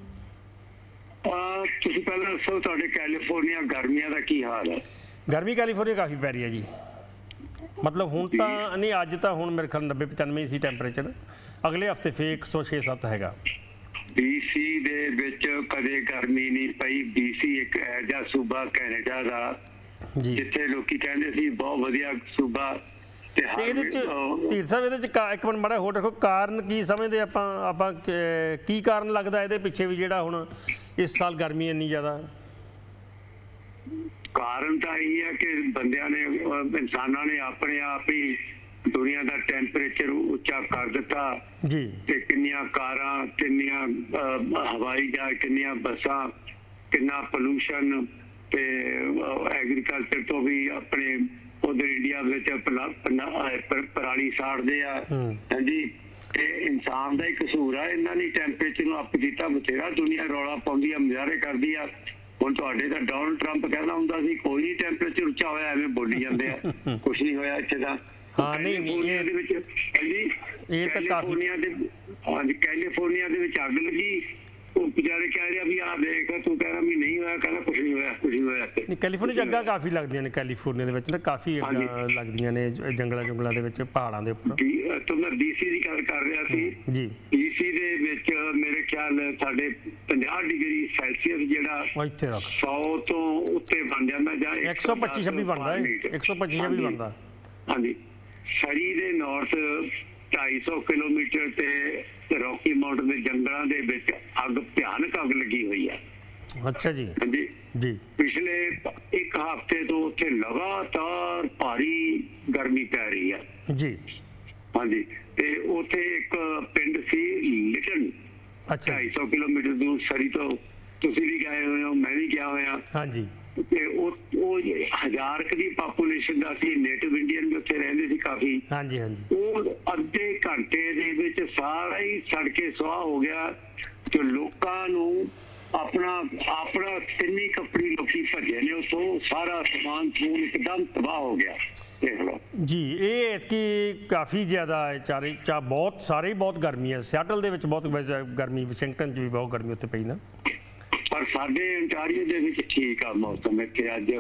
Speaker 2: ਤੁਸੀਂ ਪਹਿਲਾਂ ਦੱਸੋ ਤੁਹਾਡੇ ਕੈਲੀਫੋਰਨੀਆ ਗਰਮੀਆਂ ਦਾ ਕੀ ਹਾਲ ਹੈ?
Speaker 1: ਗਰਮੀ ਕੈਲੀਫੋਰਨੀਆ ਕਾਫੀ ਪੈ ਰਹੀ ਹੈ ਜੀ, ਮਤਲਬ ਹੁਣ ਤਾਂ ਨਹੀਂ, ਅੱਜ ਤਾਂ ਹੁਣ ਮੇਰੇ ਖਿਆਲ 90-95 ਸੀ ਟੈਂਪਰੇਚਰ, ਅਗਲੇ ਹਫਤੇ ਫੇਰ 106-107 ਹੈਗਾ।
Speaker 2: BC ਦੇ ਵਿੱਚ ਕਦੇ ਗਰਮੀ ਨਹੀਂ ਪਈ। BC ਇੱਕ ਇਹੋ ਜਿਹਾ ਸੂਬਾ ਕੈਨੇਡਾ ਦਾ
Speaker 1: ਜੀ,
Speaker 2: ਜਿੱਥੇ ਲੋਕੀ ਕਹਿੰਦੇ ਸੀ ਬਹੁਤ ਵਧੀਆ ਸੂਬਾ। ਤੇ
Speaker 1: ਇਹਦੇ 'ਚ ਧੀਰ ਸਾਹਿਬ, ਇਹਦੇ 'ਚ ਇੱਕ ਮਿੰਟ ਮਾੜਾ ਹੋਰ ਰੱਖੋ, ਕਾਰਨ ਕੀ ਸਮਝਦੇ ਆਪਾਂ ਕੀ ਕਾਰਨ ਲੱਗਦਾ ਇਹਦੇ ਪਿੱਛੇ ਵੀ ਜਿਹੜਾ ਹੁਣ ਇਸ ਸਾਲ ਗਰਮੀ ਇੰਨੀ ਜ਼ਿਆਦਾ?
Speaker 2: ਕਾਰਨ ਤਾਂ ਇਹ ਹੈ ਕਿ ਬੰਦਿਆਂ ਨੇ, ਇਨਸਾਨਾਂ ਨੇ ਆਪਣੇ ਆਪ ਹੀ ਦੁਨੀਆ ਦਾ ਟੈਂਪਰੇਚਰ ਉੱਚਾ ਕਰ ਦਿੱਤਾ
Speaker 1: ਜੀ।
Speaker 2: ਤੇ ਕਿੰਨੀਆਂ ਕਾਰਾਂ, ਕਿੰਨੀਆਂ ਹਵਾਈ ਜਹਾਜ਼, ਕਿੰਨੀਆਂ ਬੱਸਾਂ, ਕਿੰਨਾ ਪੋਲੂਸ਼ਨ, ਤੇ ਐਗਰੀਕਲਚਰ ਤੋਂ ਵੀ ਆਪਣੇ ਉਧਰ ਇੰਡੀਆ ਵਿੱਚ ਪਰਾਲੀ ਸਾੜਦੇ ਆ। ਹਾਂਜੀ, ਤੇ ਇਨਸਾਨ ਦਾ ਹੀ ਕਸੂਰ ਆ, ਇਹਨਾਂ ਨੇ ਟੈਂਪਰੇਚਰ ਨੂੰ ਅਪ ਕੀਤਾ। ਬਥੇਰਾ ਦੁਨੀਆ ਰੌਲਾ ਪਾਉਂਦੀ ਆ, ਮੁਜ਼ਾਹਰੇ ਕਰਦੀ ਆ। ਹੁਣ ਤੁਹਾਡੇ ਤਾਂ ਡੋਨਲਡ ਟਰੰਪ ਕਹਿੰਦਾ ਹੁੰਦਾ ਸੀ ਕੋਈ ਨਹੀਂ ਟੈਂਪਰੇਚਰ ਉੱਚਾ ਹੋਇਆ, ਐਵੇਂ ਬੋਲੀ ਜਾਂਦੇ ਆ, ਕੁਛ ਨਹੀਂ ਹੋਇਆ ਇੱਥੇ ਦਾ।
Speaker 1: ਹਾਂ, ਨਹੀਂ
Speaker 2: ਦੇ ਵਿੱਚ
Speaker 1: ਇਹ ਤਾਂ ਕਾਫੀ,
Speaker 2: ਕੈਲੀਫੋਰਨੀਆ ਦੇ ਵਿੱਚ ਅੱਗ ਲੱਗੀ, ਉਹ ਵਿਚਾਰੇ ਕਹਿ ਰਿਹਾ ਵੀ ਆਹ ਦੇਖ, ਤੂੰ ਕਹਿ ਰਿਹਾ ਵੀ ਨਹੀਂ ਹੋਇਆ, ਕਹਿੰਦਾ ਕੁਛ ਨਹੀਂ ਹੋਇਆ, ਕੁਛ ਨਹੀਂ ਹੋਇਆ।
Speaker 1: ਨਹੀਂ, ਕੈਲੀਫੋਰਨੀਆ 'ਚ ਅੱਗਾਂ ਕਾਫੀ ਲੱਗਦੀਆਂ ਨੇ, ਕੈਲੀਫੋਰਨੀਆ ਦੇ ਵਿੱਚ ਨਾ ਕਾਫੀ ਅੱਗਾਂ ਲੱਗਦੀਆਂ ਨੇ ਜੰਗਲਾਂ ਦੇ ਵਿੱਚ, ਪਹਾੜਾਂ ਦੇ ਉੱਪਰ।
Speaker 2: ਤਾਂ ਮੈਂ BC ਦੀ ਗੱਲ ਕਰ ਰਿਹਾ ਸੀ ਜੀ। BC ਦੇ ਵਿੱਚ ਮੇਰੇ ਖਿਆਲ ਸਾਡੇ 50 ਡਿਗਰੀ ਸੈਲਸੀਅਸ ਜਿਹੜਾ
Speaker 1: ਇੱਥੇ
Speaker 2: 100 ਤੋਂ ਉੱਤੇ ਬਣ ਜਾਂਦਾ, ਜਾਂ
Speaker 1: 125-26 ਬਣਦਾ ਹੈ, 125-26 ਬਣਦਾ।
Speaker 2: ਹਾਂਜੀ, ਸਰੀ ਦੇ ਨਾਰਥ 250 ਕਿਲੋਮੀਟਰ ਤੇ ਰੌਕੀ ਮਾਊਂਟਨ ਦੇ ਜੰਗਲਾਂ ਦੇ ਵਿੱਚ ਅੱਗ, ਭਿਆਨਕ ਅੱਗ ਲੱਗੀ ਹੋਈ ਹੈ।
Speaker 1: ਅੱਛਾ ਜੀ।
Speaker 2: ਹਾਂਜੀ
Speaker 1: ਜੀ,
Speaker 2: ਪਿਛਲੇ ਇੱਕ ਹਫ਼ਤੇ ਤੋਂ ਉੱਥੇ ਲਗਾਤਾਰ ਭਾਰੀ ਗਰਮੀ ਪੈ ਰਹੀ ਹੈ ਜੀ। ਹਾਂਜੀ, ਤੇ ਉੱਥੇ ਇੱਕ ਪਿੰਡ ਸੀ ਲਿਟਨ, 250 ਕਿਲੋਮੀਟਰ ਦੂਰ ਸਰੀ ਤੋਂ। ਤੁਸੀਂ ਵੀ ਗਏ ਹੋਏ ਹੋ, ਮੈਂ ਵੀ ਗਿਆ ਹੋਇਆ।
Speaker 1: ਹਾਂਜੀ,
Speaker 2: ਤੇ ਉਹ 1000 ਦੀ ਪਾਪੂਲੇਸ਼ਨ ਦਾ ਸੀ, ਨੇਟਿਵ ਇੰਡੀਅਨ ਵੀ ਉੱਥੇ ਰਹਿੰਦੇ ਸੀ ਕਾਫੀ।
Speaker 1: ਹਾਂਜੀ ਹਾਂਜੀ।
Speaker 2: ਉਹ ਅੱਧੇ ਘੰਟੇ ਦੇ ਵਿੱਚ ਸਾਰਾ ਹੀ ਸੜ ਕੇ ਸੁਆਹ ਹੋ ਗਿਆ ਤੇ ਲੋਕਾਂ ਨੂੰ ਆਪਣਾ ਤਿੰਨੀ ਕੱਪੜੀ ਲੋਕੀ ਭੱਜੇ ਨੇ ਉੱਥੋਂ, ਸਾਰਾ ਸਮਾਨ ਸਮੂਨ ਇੱਕਦਮ ਤਬਾਹ ਹੋ ਗਿਆ। ਦੇਖ ਲਓ
Speaker 1: ਜੀ, ਇਹ ਕਿ ਕਾਫੀ ਜ਼ਿਆਦਾ ਬਹੁਤ ਸਾਰੇ ਬਹੁਤ ਗਰਮੀ ਹੈ। ਸਿਆਟਲ ਦੇ ਵਿੱਚ ਬਹੁਤ ਗਰਮੀ, ਵਾਸ਼ਿੰਗਟਨ 'ਚ ਵੀ ਬਹੁਤ ਗਰਮੀ ਉੱਥੇ ਪਈ ਨਾ।
Speaker 2: ਪਰ ਸਾਡੇ ontario ਦੇ ਵਿੱਚ ਠੀਕ ਆ ਮੌਸਮ, ਇੱਥੇ ਅੱਜ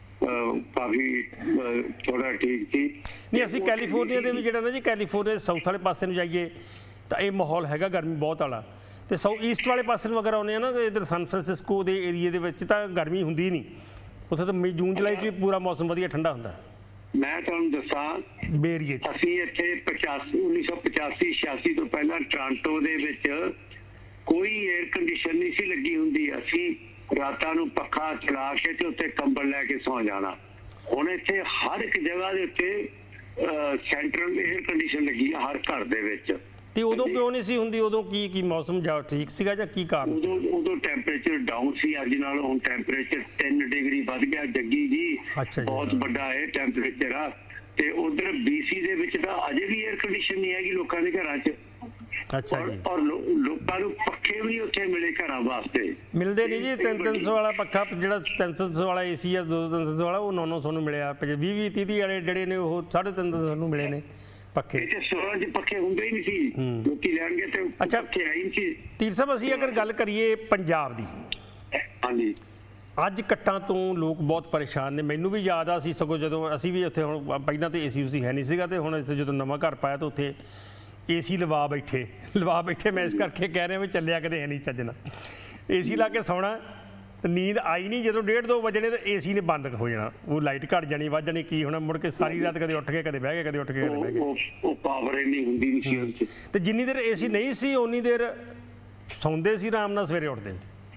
Speaker 2: ਕਾਫੀ ਥੋੜਾ ਠੀਕ ਸੀ।
Speaker 1: ਨਹੀਂ, ਅਸੀਂ ਕੈਲੀਫੋਰਨੀਆ ਦੇ ਵੀ ਜਿਹੜਾ ਨਾ ਜੀ, ਕੈਲੀਫੋਰਨੀਆ ਸਾਊਥ ਵਾਲੇ ਪਾਸੇ ਨੂੰ ਜਾਈਏ ਤਾਂ ਇਹ ਮਾਹੌਲ ਹੈਗਾ ਗਰਮੀ ਬਹੁਤ ਵਾਲਾ, ਤੇ ਸਾਊਥ ਈਸਟ ਵਾਲੇ ਪਾਸੇ ਨੂੰ ਅਗਰ ਆਉਂਦੇ ਆ ਨਾ, ਇੱਧਰ ਸਨ ਫਰਾਂਸਿਸਕੋ ਦੇ ਏਰੀਏ ਦੇ ਵਿੱਚ ਤਾਂ ਗਰਮੀ ਹੁੰਦੀ ਨਹੀਂ। ਉੱਥੇ ਤਾਂ ਮਈ ਜੂਨ ਜੁਲਾਈ 'ਚ ਵੀ ਪੂਰਾ ਮੌਸਮ ਵਧੀਆ ਠੰਡਾ ਹੁੰਦਾ।
Speaker 2: ਮੈਂ ਤੁਹਾਨੂੰ ਦੱਸਾਂ,
Speaker 1: ਬੇਰੀਏ 'ਚ
Speaker 2: ਅਸੀਂ ਇੱਥੇ 1985-86 ਤੋਂ ਪਹਿਲਾਂ ਟੋਰਾਂਟੋ ਦੇ ਵਿੱਚ ਕੋਈ 에ਅਰ ਕੰਡੀਸ਼ਨ ਨਹੀਂ ਸੀ ਲੱਗੀ ਹੁੰਦੀ। ਅਸੀਂ ਰਾਤਾਂ ਨੂੰ ਪੱਖਾ ਚਲਾ ਕੇ ਤੇ ਉੱਤੇ ਕੰਬਲ ਲੈ ਕੇ ਸੌਂ ਜਾਣਾ। ਹੁਣ ਇੱਥੇ ਹਰ ਇੱਕ ਜਗ੍ਹਾ ਦੇ ਉੱਤੇ ਸੈਂਟਰਲ 에ਅਰ ਕੰਡੀਸ਼ਨ ਲੱਗੀ ਆ ਹਰ ਘਰ ਦੇ ਵਿੱਚ।
Speaker 1: ਤੇ ਉਦੋਂ ਕਿਉਂ ਨਹੀਂ ਸੀ ਹੁੰਦੀ? ਉਦੋਂ ਕੀ ਮੌਸਮ ਜਾਂ ਠੀਕ ਸੀਗਾ ਜਾਂ ਕੀ ਕਾਰਨ ਸੀ?
Speaker 2: ਉਦੋਂ ਟੈਂਪਰੇਚਰ ਡਾਊਨ ਸੀ, ਅੱਜ ਨਾਲੋਂ ਹੁਣ ਟੈਂਪਰੇਚਰ 3 ਡਿਗਰੀ ਵੱਧ ਗਿਆ ਜੱਗੀ ਜੀ। ਬਹੁਤ ਵੱਡਾ ਇਹ ਟੈਂਪਰੇਚਰ ਆ। ਤੇ ਉਧਰ BC ਦੇ ਵਿੱਚ ਤਾਂ ਅਜੇ ਵੀ 에ਅਰ ਕੰਡੀਸ਼ਨ ਨਹੀਂ ਹੈਗੀ ਲੋਕਾਂ ਦੇ ਘਰਾਂ 'ਚ।
Speaker 1: ਅੱਛਾ ਜੀ।
Speaker 2: ਔਰ ਲੋਕਾਂ ਨੂੰ ਪੱਖੇ ਵੀ ਉੱਥੇ ਮਿਲੇ ਘਰਾਂ ਵਾਸਤੇ
Speaker 1: ਮਿਲਦੇ ਨਹੀਂ ਜੀ। 300 ਵਾਲਾ ਪੱਖਾ, ਜਿਹੜਾ 300 ਵਾਲਾ AC ਆ, 200 ਵਾਲਾ, ਉਹ 900 ਨੂੰ ਮਿਲਿਆ। 20-30 ਵਾਲੇ ਜਿਹੜੇ ਨੇ ਉਹ 350 ਨੂੰ ਮਿਲੇ ਨੇ ਪੱਖੇ।
Speaker 2: ਇੱਥੇ ਸਟੋਰਾਂ 'ਚ ਪੱਖੇ ਹੁੰਦੇ ਹੀ ਨਹੀਂ ਸੀ, ਲੋਕੀ ਲੈਣਗੇ ਤੇ ਪੱਖੇ ਆਈ ਨਹੀਂ ਸੀ।
Speaker 1: ਤੀਰ ਸਾਹਿਬ, ਅਸੀਂ ਅਗਰ ਗੱਲ ਕਰੀਏ ਪੰਜਾਬ ਦੀ,
Speaker 2: ਹਾਂਜੀ,
Speaker 1: ਅੱਜ ਕੱਟਾਂ ਤੋਂ ਲੋਕ ਬਹੁਤ ਪਰੇਸ਼ਾਨ ਨੇ। ਮੈਨੂੰ ਵੀ ਯਾਦ ਆ, ਅਸੀਂ ਸਗੋਂ ਜਦੋਂ ਅਸੀਂ ਵੀ ਉੱਥੇ, ਹੁਣ ਪਹਿਲਾਂ ਤਾਂ AC ਹੈ ਨਹੀਂ ਸੀਗਾ, ਤੇ ਹੁਣ ਇੱਥੇ ਜਦੋਂ ਨਵਾਂ ਘਰ ਪਾਇਆ ਤਾਂ ਉੱਥੇ AC ਲਵਾ ਬੈਠੇ। ਮੈਂ ਇਸ ਕਰਕੇ ਕਹਿ ਰਿਹਾ ਵੀ ਚੱਲਿਆ ਕਦੇ ਹੈ ਨਹੀਂ ਚੱਜਣਾ। AC ਲਾ ਕੇ ਸੌਣਾ, ਨੀਂਦ ਆਈ ਨਹੀਂ, ਜਦੋਂ 1:30-2 ਵਜਣੇ ਤਾਂ AC ਨੇ ਬੰਦ ਹੋ ਜਾਣਾ, ਉਹ ਲਾਈਟ ਘੱਟ ਜਾਣੀ, ਵੱਧ ਜਾਣੀ, ਕੀ ਹੋਣਾ, ਮੁੜ ਕੇ ਸਾਰੀ ਰਾਤ ਕਦੇ ਉੱਠ ਕੇ ਕਦੇ ਬਹਿ ਗਏ, ਕਦੇ ਉੱਠ ਕੇ ਕਦੇ ਬਹਿ ਗਏ।
Speaker 2: ਉਹ ਪਾਵਰ ਇੰਨੀ ਹੁੰਦੀ ਨਹੀਂ ਸੀ ਉਹਦੇ 'ਚ।
Speaker 1: ਤੇ ਜਿੰਨੀ ਦੇਰ AC ਨਹੀਂ ਸੀ ਉਨੀ ਦੇਰ ਸੌਂਦੇ ਸੀ ਆਰਾਮ ਨਾਲ, ਸਵੇਰੇ ਉੱਠਦੇ।